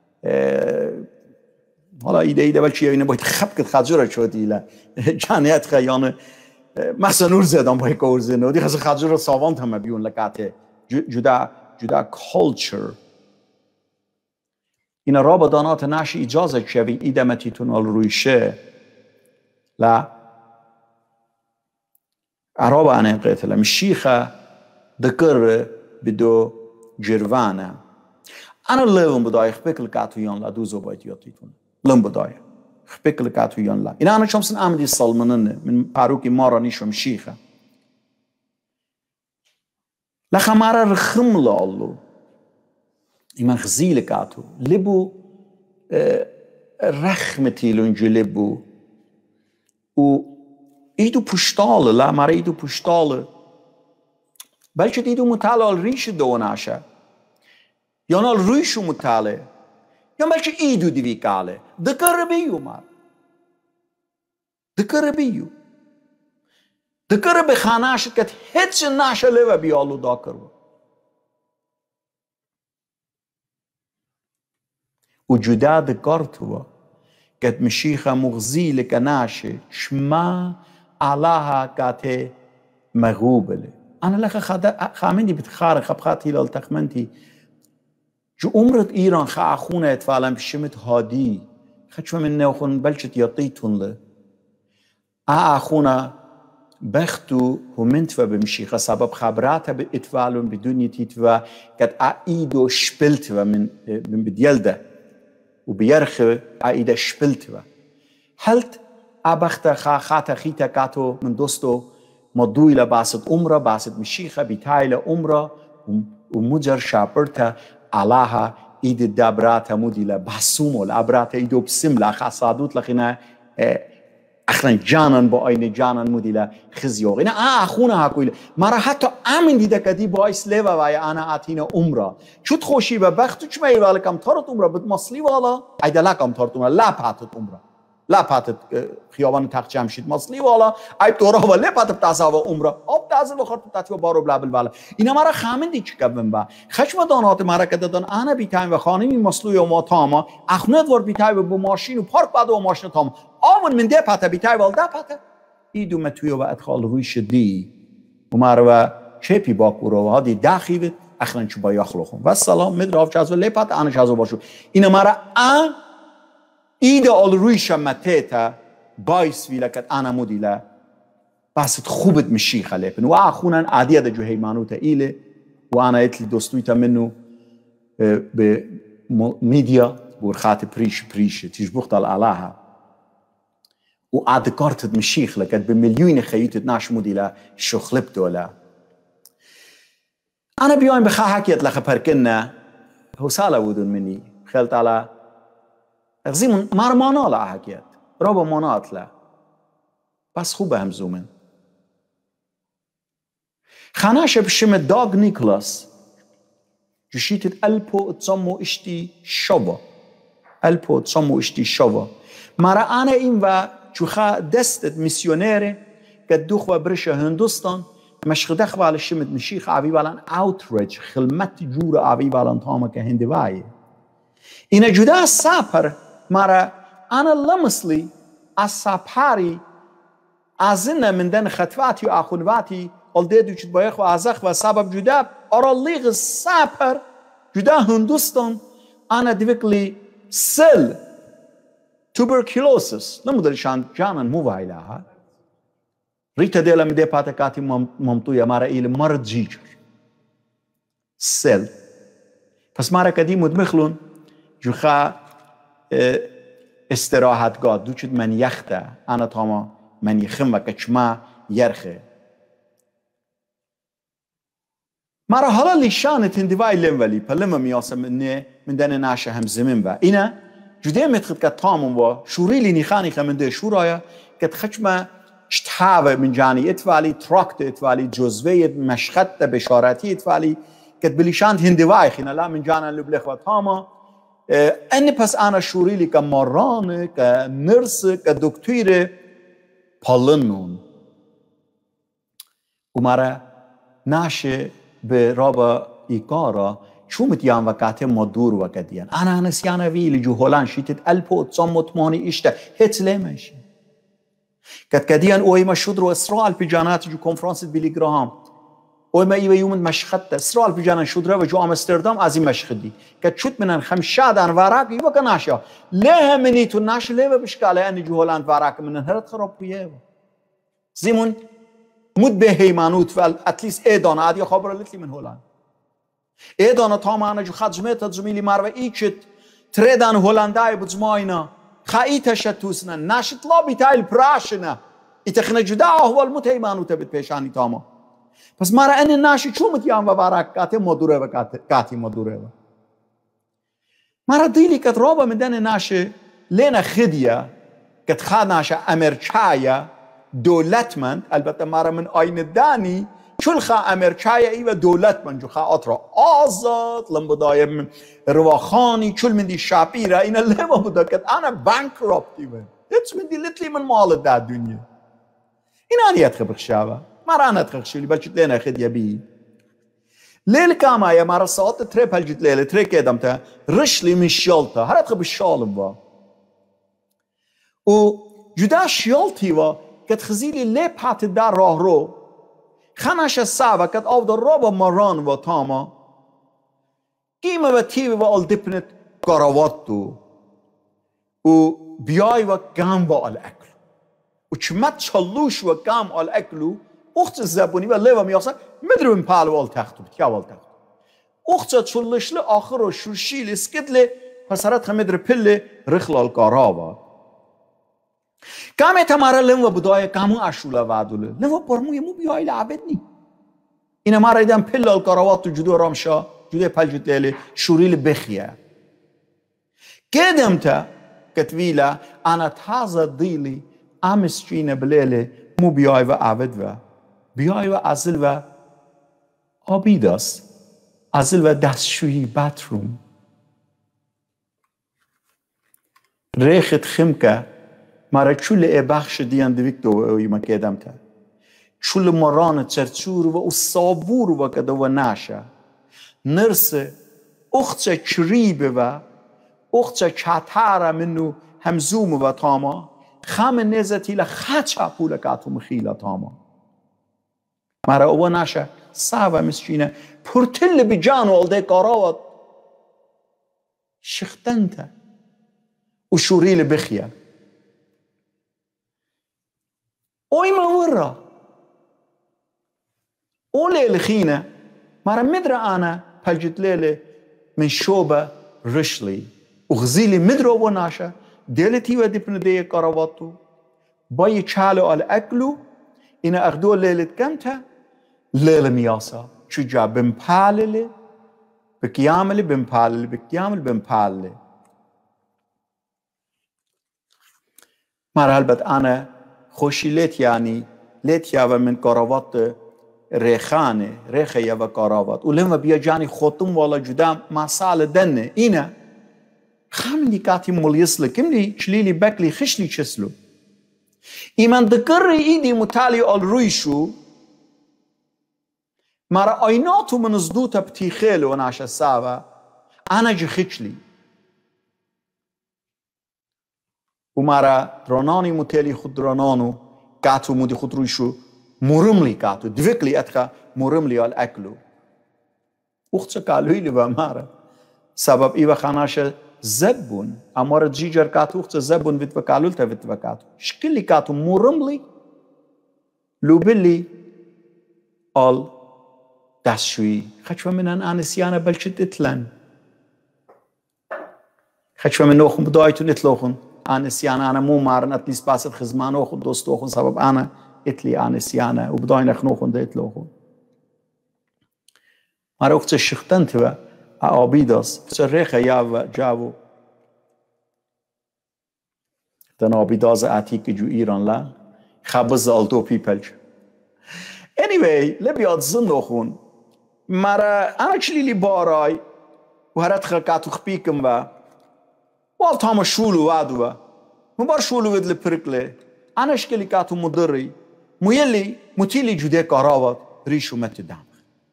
حالا ایده ایده بلچی اینه باید خب که خجور شدی لا جانیت خیانه مثلا نور زدم باید کورزه نو دی خز خجور ساوانت هم بیون لکاته جدا جدا کلچر این رابط دانات ناشی اجازه شوی ایده متیتون ال رویشه لا عربا أنا قتله مشيخة ذكر بدو جروانه أنا لهم بداية خبيك الكاتويان لا دوزو بايتياتيتون لهم بداية خبيك الكاتويان لا إن أنا شمسن أمدي صلمنن من باروكي مارا نيشو مشيخة لخا مارا رخم لالو إما خزيل كاتو لبو رخمتي لونجو لبو و ایدو پشتاله لا ماره ایدو پشتاله بلکه ایدو مطالعه ریش دوناشه یا نال ریشو مطالعه یا بلکه ایدو دیویکاله دکر بیو مار دکر بیو دکر بخاناشه که هیچ ناشه لیوه بیالو دا کرو و جدا دکر تو که مشیخه مغزیل که ناشه شما علىها كاتي مغوبلة أنا لك خامندي بتخارق خبخاتي لالتخمنتي جو عمرت إيران خا أخونا يتفعلن بشمت هادي خدشوا من نوخون بلشت يطيتون له آ أخونا بختو همنتوا بمشيخة سبب خبراتها بإتفعلون بدون يتيتوا كت أيدو شبلتوا من من بديلده وبيرخي أيدا شبلتوا هلت أبخت خا خاطر خيتا كاتو من دوستو مدويلة باسد عمره باسد مشيخة بتايلة عمره ومجر شابرتا علاها إيد الدابراتا مديلة باسومو الأبراتا إيدو بسملة خاصادوت لخنا أخنا جانن با آين جانن مديلة خزيوغ إنا آه أخونا هاكويلة مرا حتى آمن ديدا كدي بايس ليوا ويا أنا آتينا عمره شو تخوشي ببختو چما يوالكم تارت عمره بتمصلي والا أيدا لكم تارت عمره لا باتت عمره لا پاتت خیابان تخت جمشید مصلی والا ایب دورا و لا پاتت تازه و عمره آب تازه و خرط تاتو بارو بلابل بالا اینا مرا خامندی چکبم با خشم دانات مرا که دادن انا بیتایم و خانمی مصلی و ما تاما اخنت ور بیتایم و ماشین و پارک بعد و ماشین تام آون من ده پات بیتایم وال ده پات ایدو متوی و ادخال روی شدی و مرا چپی باکورو و هادی داخیت اخرن چوبا یخلوخون و سلام مدراف جزو لا پات انا جزو باشو اینا مرا ا ایده آل رویشم متیتا باعث ویلا کت آنا مدیلا باسد خوبت مشیخه لیپن و آخونن عادیه دا جو هیمانوتا ایله و آنا ایتلی دوستویتا منو به میدیا بورخات پریش پریش تیش بخت العلاها و عادکارتت مشیخ لکت به ملیون خیوتت ناش مدیلا شخلب دولا أنا بيوم بخاحكيت لخ بركنا هو سالة ودون مني خلت على غزيم مار مانا لا حكيت رابا مانات لا بس خوبه هم زومن خاناش بشم داغ نيكلاس جشيت البو تصمو اشتي شبا البو تصمو اشتي شبا مرا أنا إن و چوخا دستت ميسيونيري قد دوخوا برشا هندوستان مشخدخ على شمت مشيخ عبي بالان اوتريج خلمت جور عبي بالان تاما که هندوائي إن جدا سابر مرا أنا لمسلي الساباري أزنا من دن خطواتي وأخواتي قلدي دوشت بايخ وأزخ وسبب جدا أراليغ السابر جدا هندوستان أنا ديوكلي سل tuberculosis لما درشان جانن مو وايلها ريتا ديلا مدي باتكاتي ممتويا مارا إلي مرض جيجر سل پس مارا كدي مدمخلون جوخا استراحتگاه دوچت من یخته انا تاما من یخم و کچما یرخه مرا حالا لیشان تندوای لیم ولی پلم میاسم من من دن ناشه هم زمین و اینا جده متخد كتامم و شوري لي نخاني خمنده شورايا كت خشمة اشتهاوة من جاني اتفالي تراكت اتفالي جزوية مشخت بشارتي اتفالي كت بليشانت هندواي خينا لا من جانا لبلخ وطاما اني پس انا شوري لي كماران كنرس كدكتور پالنون ومارا ناشه به رابا ایکارا شومت یان وقتی مدور وقتیان انا نسیانه ویلی جو هولان شیتت الپوت صمت مانی اشته هیچ لیمشی کت کدیان اوی ما شد رو اسرائیل پیجانات جو کنفرانس بیلی گراهام اوی ما ایوه یومن مشخط اسرائیل پیجانات شد رو جو آمستردام از این مشخدی کت شد منن خمشاد ان وراک ایوه کناشیا له منی تو ناش له بشکاله انی جو هولان وراک منن هرت خراب بیه زیمون مد به هیمانوت و اتلیست ایدانا عادی خبر لطلی من هولان ایدانا تا معنا جو خدمت زميلي مارو ایچت تردان هولندای بزماینا خایتش توسنا ناشت لابی تایل پراشنا ایتخنا جدا احوال مت هیمانوت بت پیشانی تاما پس مارا ان ناشی چومت یام و بارک کاته مدوره و کاتی مدوره و مارا دیلی کت روبا من دن ناشه لینا خدیا کت خا ناشه امرچایا دولتمند البته مارا من آین دانی چون خا امرچای ای و دولتمند جو خا آترا آزاد لنبدایم رواخانی چون من دی شاپیرا اینا لیما بودا کت انا بانکرپتی من هیچ من دی لتلی من مال دا دنیا اینا نیت خبر شابا مارا انا تخشولی بلچت لینا خدیا بی لیل کاما یا مارا ساعت تری پلجت لیل تری کدم تا رشلی من شالتا هرات خب شالم با و جدا شالتی و کت خزیلی لیپ هات در راه رو خانش ساوا کت آف در رابا مران و تاما کیمه و تیوی و آل دیپنت کاراواتو و بیای و گام با آل اکل و چمت چلوش و گام آل اکلو اخت زبونی و لیو میاسا مدرو من پال و آل تختو بتیا و آل تختو اخت چلوشل آخر و شرشیل اسکدل پسرت خمدر پل رخل آل کاراوا کامه تمارا لنو بدايه کامو اشولا وادوله لنو برمو يمو بياي لعبد ني اینا مارا ایدم پل الکاروات جدو رامشا جدو پلجت لیلی شوریل بخیه کدم تا کتویلا انا تازه دیلی امسچینه بلیلی مو بیای و عبد و بیای و ازل و آبیداس ازل و دستشویی باتروم ریخت خمکه مارا چول ای بخش دیان دویکتو و ایما کدم تا چول مران چرچور و صابور و کده و ناشه نرس اخت چریبه و اخت چاتارا منو همزوم و تاما خام نزتی لخچا پولا کاتو مخیلا تاما مارا او ناشه ساوا مسچینه پرتل بجانو الده کاراوات شختنتا و شوریل بخیه اوی مورا اولي الخينة مارا مدرا انا پلجت ليلي من شوبة رشلي وغزيلي مدرو وناشا ديلتي ودبن دي كارواتو باي چالو على اكلو انا اخدو ليلة كمتا ليلة مياسا شجا بمپاللي بكياملي بمپاللي بكيامل بمپاللي مارا البت انا خوشی لیت یعنی لیت یا و من کاراوات ریخانه ریخه یا و کاراوات ولم و بیا جانی خودم والا جدا مسال دنه اینه خاملی کاتی ملیسل کملی چلیلی بکلی خشلی چسلو ایمان دکر ایدی متالی آل رویشو مارا آیناتو من ازدوتا بتی خیلو و ناشا ساوا انا جی خشلی و مارا درانانی متالی خود درانانو کاتو مودی خود رویشو مرملی کاتو دویکلی اتخا مرملی آل اکلو اخت کالویلی و مارا سبب ایوه خاناش زبون امارا جیجر کاتو اخت زبون ویت و کالول تا ویت و کاتو شکلی کاتو مرملی لوبلی آل دستشویی خچوه منن آنسیانه بلچت اتلن خچوه من نوخون بدایتون اتلوخون آنسیانه انا مو مارن اتلیست باسد خزمانو خود دوستو خون سبب انا اتلی آنسیانه و بداین اخنو خون ده اتلو خون مارا اخت شختن توا آبیداس چه ریخه یا و جاو تنابي داز عتيق جو إيران لا خبز ألتو بيبلج anyway لبياد زندوخون مرا أنا چلی لی باراي وهرات خلقاتو خبيكم با وال تاما شولو وادو با مبار شولو ود لپرکله أنا شكلي كاتو مدري ميلي متيلي جودي كاراوات ريشو مت دام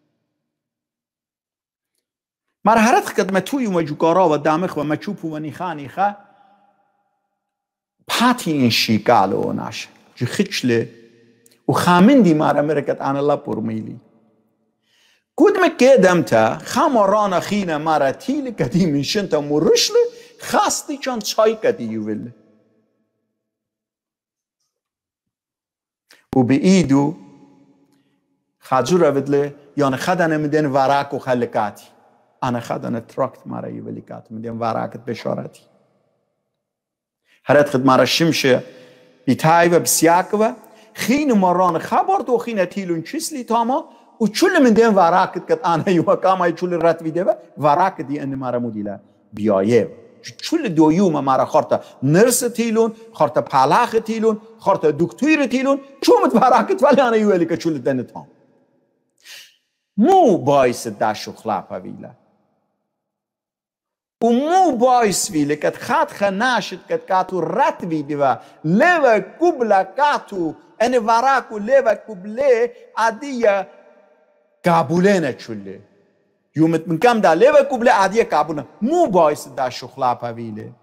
مرا هرات خد متوي ومجو كاراوات دامخ ومچوبو ونيخاني خا باتي إن شيكالو وناش جو خيچله وخامن دي مرا مركت أنا لا برميلي كود مكيدمتا خامرانا خينا مرا تيلي كدي من شنتا مرشله خاستي چان چاي كدي يويل وبإيدو خاجورا بدله يعني خدنا مدين وراك وخلقاتي أنا خدنا تراكت مرا يوليكات مدين وراكت بشارتي هرات خد مرا شمشة بيتايوة بسياكوة خين مران خبرتو خين تيلون چسلي تاما وچول مدين وراكت كت أنا يوها كاما يچول رات ويدوا وراكت دي أن مرا مديلا بيايو چول دو يوم مرا خارتا نرس تيلون خارتا پالاخ تيلون خارتا دكتور تيلون چومت وراكت ولی أنا يولي كچول دن تام مو بايس داشو خلاپا ويلا ومو بايس ويلا كت خات خناشت كت كاتو رات ويدوا لوا كوبلا كاتو أنا وراكو لوا كوبلي عادية كابولينة چولي يومت من كم دا لوا كوبلي عادية كابولينة مو بايس داشو خلاپا ويلا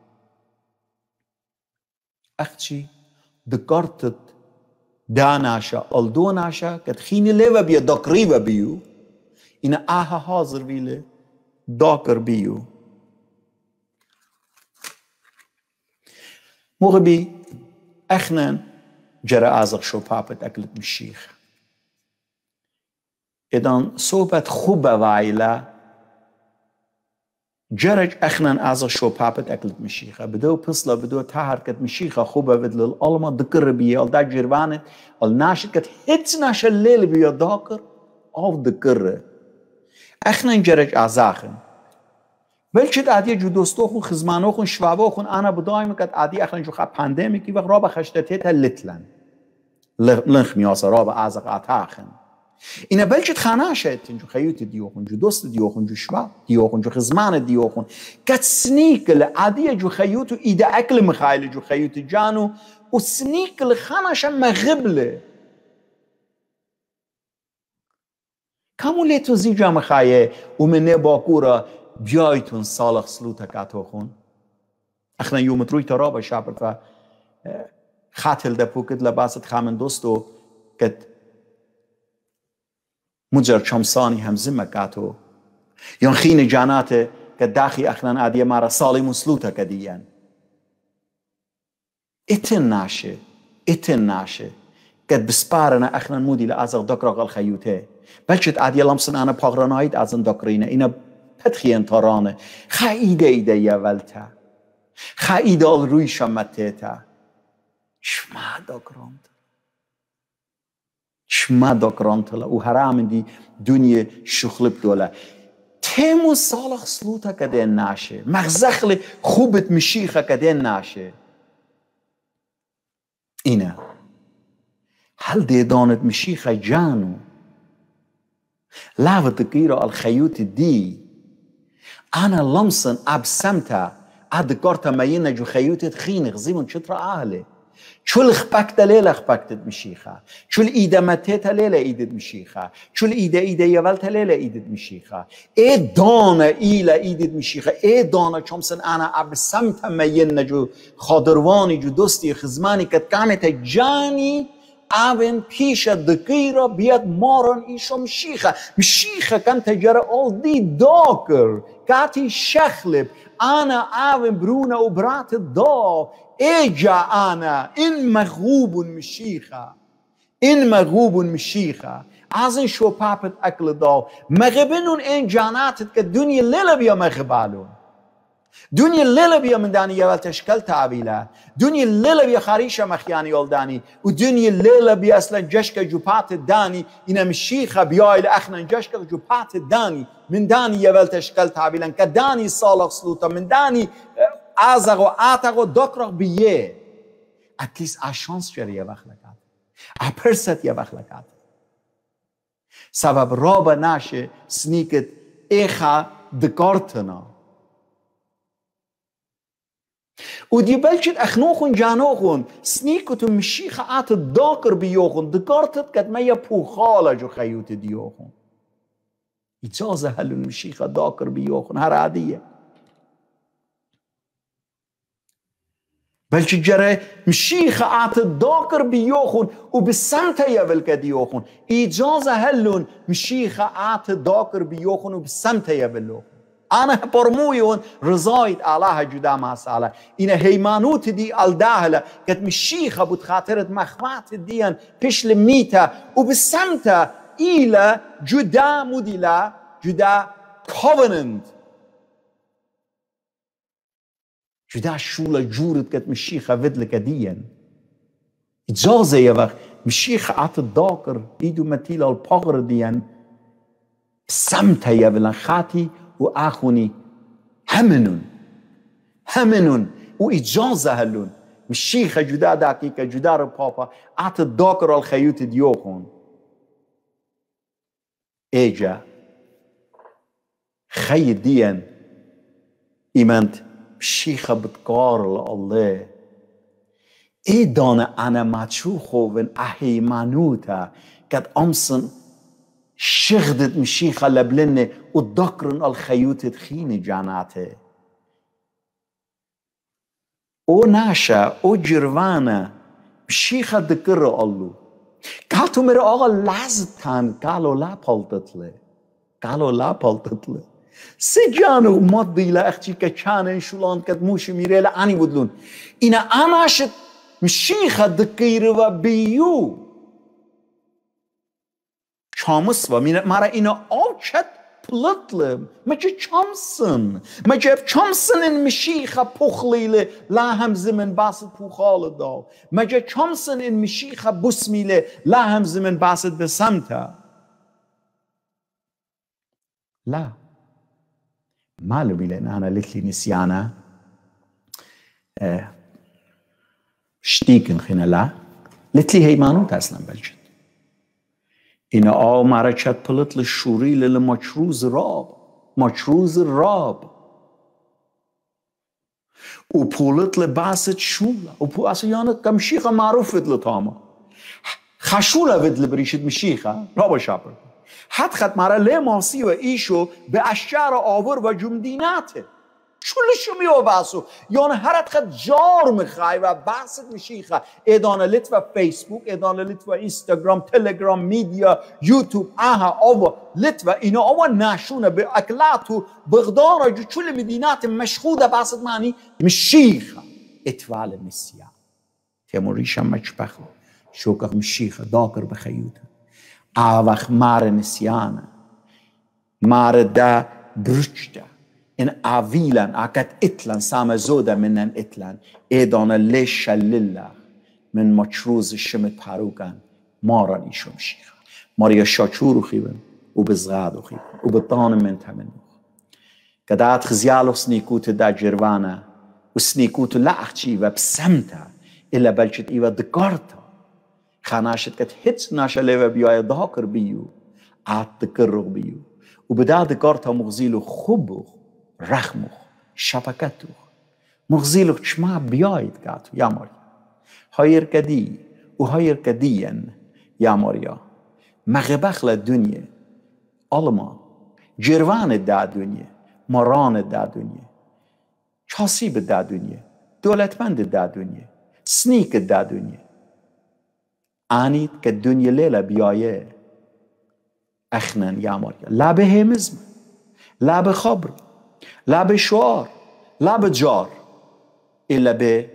أختي دكارتت داناشا الدوناشا كت خيني لوا بيا دقريبا بيو إن آها حاضر ويلا داكر بيو مغبي اخنن جرى ازغ شو بابت اكلت مشيخ اذن صوبت خوبه وايلا جرج اخنن ازغ شو بابت اكلت مشيخه بدو بصله بدو تحركت مشيخه خوبه بدل الالما دكر بيه دا جربانت الناشد كت هتناش الليل بيه داكر او دكر اخنن جرج ازاخن بلشت عادی جو دوستو خون خزمانو خون شوابو خون انا بدایم کت عادی اخرن جو خب پندمی کی وقت رابا خشتته تا لتلن لنخ میاسا رابا ازق عطاخن اینا بلشت خانه شد جو خیوت دیو خون جو دوست دیو خون جو شواب دیو خون جو خزمان دیو خون کت سنیکل عادی جو خیوتو ایده اکل مخایل جو خیوت جانو و سنیکل خانش مغبله کامو لیتو زیجا مخایه و منه باکورا بیایتون سالخ سلوتا کاتو خون اخنا یوم تروی ترابا شابر فا خاتل ده پوکت لباست خامن دوستو کت مجر چمسانی هم زمه کاتو یون خین جانات کت داخی اخنا عادیه مارا سالی مسلوتا کدیان اتن ناشه اتن ناشه کت بسپارنا اخنا مودی لازق دکرا غال خیوته بلچت عادیه لمسن انا پاغرانایید ازن دکرینه اینا پتخين ترانه خايده ايده يولتا خايده الروي شمتتا شما داكرانت شما داكرانت لا وحرام دي دنيا شخلب دولا تيمو صالح سلوتا كدين ناشه مغزخل خوبت مشيخة كدين ناشه اينا هل دي دانت مشيخة جانو لاوت كيرا الخيوت دي أنا لمسن أبسمتا عد كارتا ماينة جو خيوتت خين غزيمون شطرة أهلي شو الخبكت ليلة خبكتت مشيخة شو الإيدة متيتا ليلة إيدت مشيخة شو الإيدة إيدة يولتا ليلة إيدت مشيخة إيه دانا إيلة إيدت مشيخة إيه دانا شمسن أنا أبسمتا ماينة جو خادرواني جو دوستي خزماني كت كامت جاني آون پیش دقیرا بیاد ماران ایشا مشیخه مشیخه کن تجاره آل دی داکر کاتی شخلب انا آون برونه و برات دا ایجا انا این مغوب مشیخه این مغوب مشیخه از این شو پاپت اکل دا مغبنون این جاناتت که دنیا لیل بیا مغبالون دنيا الليلة بيا من داني يوال تشكل تعبيلة دنيا الليلة بيا خاريشة مخياني يول داني ودنيا الليلة بيا أصلا جشك جوبات الداني إنا مشيخة بيا إلى أخنا جشك جوبات الداني من داني يوال تشكل تعبيلة كداني صالح سلوطة من داني آزغ وآتغ ودكرغ بيه اتلیست اشانس جره یه وقت لکات اپرست یه وقت لکات سبب رابا ناشه سنیکت ایخا دکارتنا و دی بلچت اخنوخون جانوخون سنیکتو مشیخ آت داکر بیوخون دکارتت کد میا پوخالا جو خیوت دیوخون اجازه هلون مشیخ داکر بیوخون هر عادیه بلچ جره مشیخ آت داکر بیوخون و بسمت یول کدیوخون اجازه هلون مشیخ آت داکر بیوخون و بسمت یولوخون أنا برمويون رزايد الله جدا ما ساله إن هيمانوت دي الداهلة كت مشيخة بتخاطرت مخوات ديان بيش لميتا وبسمتا إلى جدا مدلا جدا covenant جدا شولة جورت كت مشيخة بدلك ديان إجازة يا مشيخة عط الداكر إيدو متيلا البغر ديان سمتا يا بلان خاتي و آخونی همینون همینون و اجازه هلون مشیخ جدا دقیقه جدا رو پاپا عط داکر الخیوت دیوخون ایجا خی دین ایمند مشیخ بدکار الله ای دانه انا مچو خوون احیمانوتا کد امسن شغدت مشيخة لبلنة ودكرن الخيوت تخين جاناته او ناشا او جروانا مشيخة دكر الله قالتو میره آقا لازتان قالو لا پالتتله قالو لا پالتتله سه جانو مادی لاختي كچانه شولان كد موش میره لانی بدلون اینا اناشت مشيخة دكير و بيو چامس و مارا اینا آوچت پلتلم مجه چامسن مجه چامسن این مشیخه پخلیله لا هم زمن باسد پوخال دا مجه چامسن این مشیخه بسمیله لا هم زمن باسد بسمتا لا معلومی لین انا لتلی نسیانا شتیکن خینا لا لتلی هیمانوت اصلا بلجد اینا آو مرا چت پلت لشوری للمچروز راب مچروز راب و پولت لباست شولا و پو اصلا یعنی کمشیخه معروف ود لطاما خشولا ود لبریشت مشیخه رابا شابر حد خد مرا لماسی و ایشو به اشجار آور و جمدیناته چولشو میو باسو یعنی هرت خد جار میخوای و بحثت مشیخه ادانه لط و فیسبوک ادانه لط و اینستاگرام تلگرام میدیا یوتیوب آها او لط و اینا او ناشونه به اکلاتو بغدار جو چول مدینات مشخوده بحثت معنی مشیخه اتوال مسیا تیموریشم مچبخو شوکه مشیخه داکر بخیوده آوخ مار نسیانه مار دا برچده إن عويلا عكت إتلان سام زودا منن إتلان إيدانا ليش لله من مچروز الشمت باروغان مارا نيشو مشيخا ماريا شاچورو خيبن وبزغادو خيبن وبطان من تمنو قدات خزيالو سنيكوت دا جروانا وسنيكوت لاخشي وبسمتا إلا بلشت إيوا دكارتا خاناشت كت هتس ناشا ليوا بيويا داكر بيو عاد دكرغ بيو وبدا دكارتا مغزيلو خبو رحموخ شفقتوخ مغزيلوخ چما بیاید گاتو یا ماریا هایر کدی و هایر کدین یا ماریا مغبخل دنیا آلما جروان دا دنیا مران دا دنیا چاسیب دا دنیا دولتمند دا دنیا سنیک دا دنیا آنید که دنیا لیلا بیایه اخنن یا ماریا لا به همزم لا به خبر لا بشوار لا بجار إلا به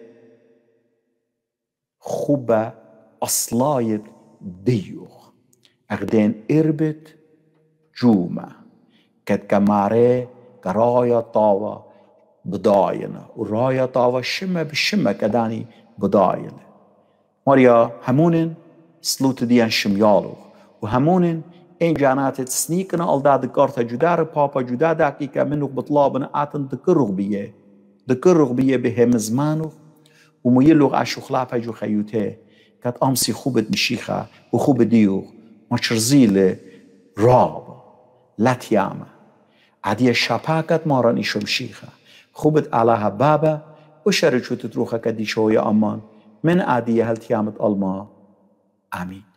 خوبة أصلايد ديوخ أغدين إربت جومة كد كماري كرايا طاوة بداينا ورايا طاوة شمة بشمة كداني بداينا ماريا همونن سلوت ديان شميالوخ وهمونن این جانات سنیکنا آلدا دکارت جدا پاپا جدا دقیقه منو بطلابنا آتن دکرغ بیه دکرغ بیه به هم زمانو ومو لغ عشو خلافة جو خيوته كات أمسي خوبت مشيخة وخوب ديوغ ما شرزيل راب لاتياما عدي شباكت ماران إيشو مشيخة خوبت علىها بابا وشرجو تتروخة كدي شوية أمان من عدي هل تيامت ألما آمين.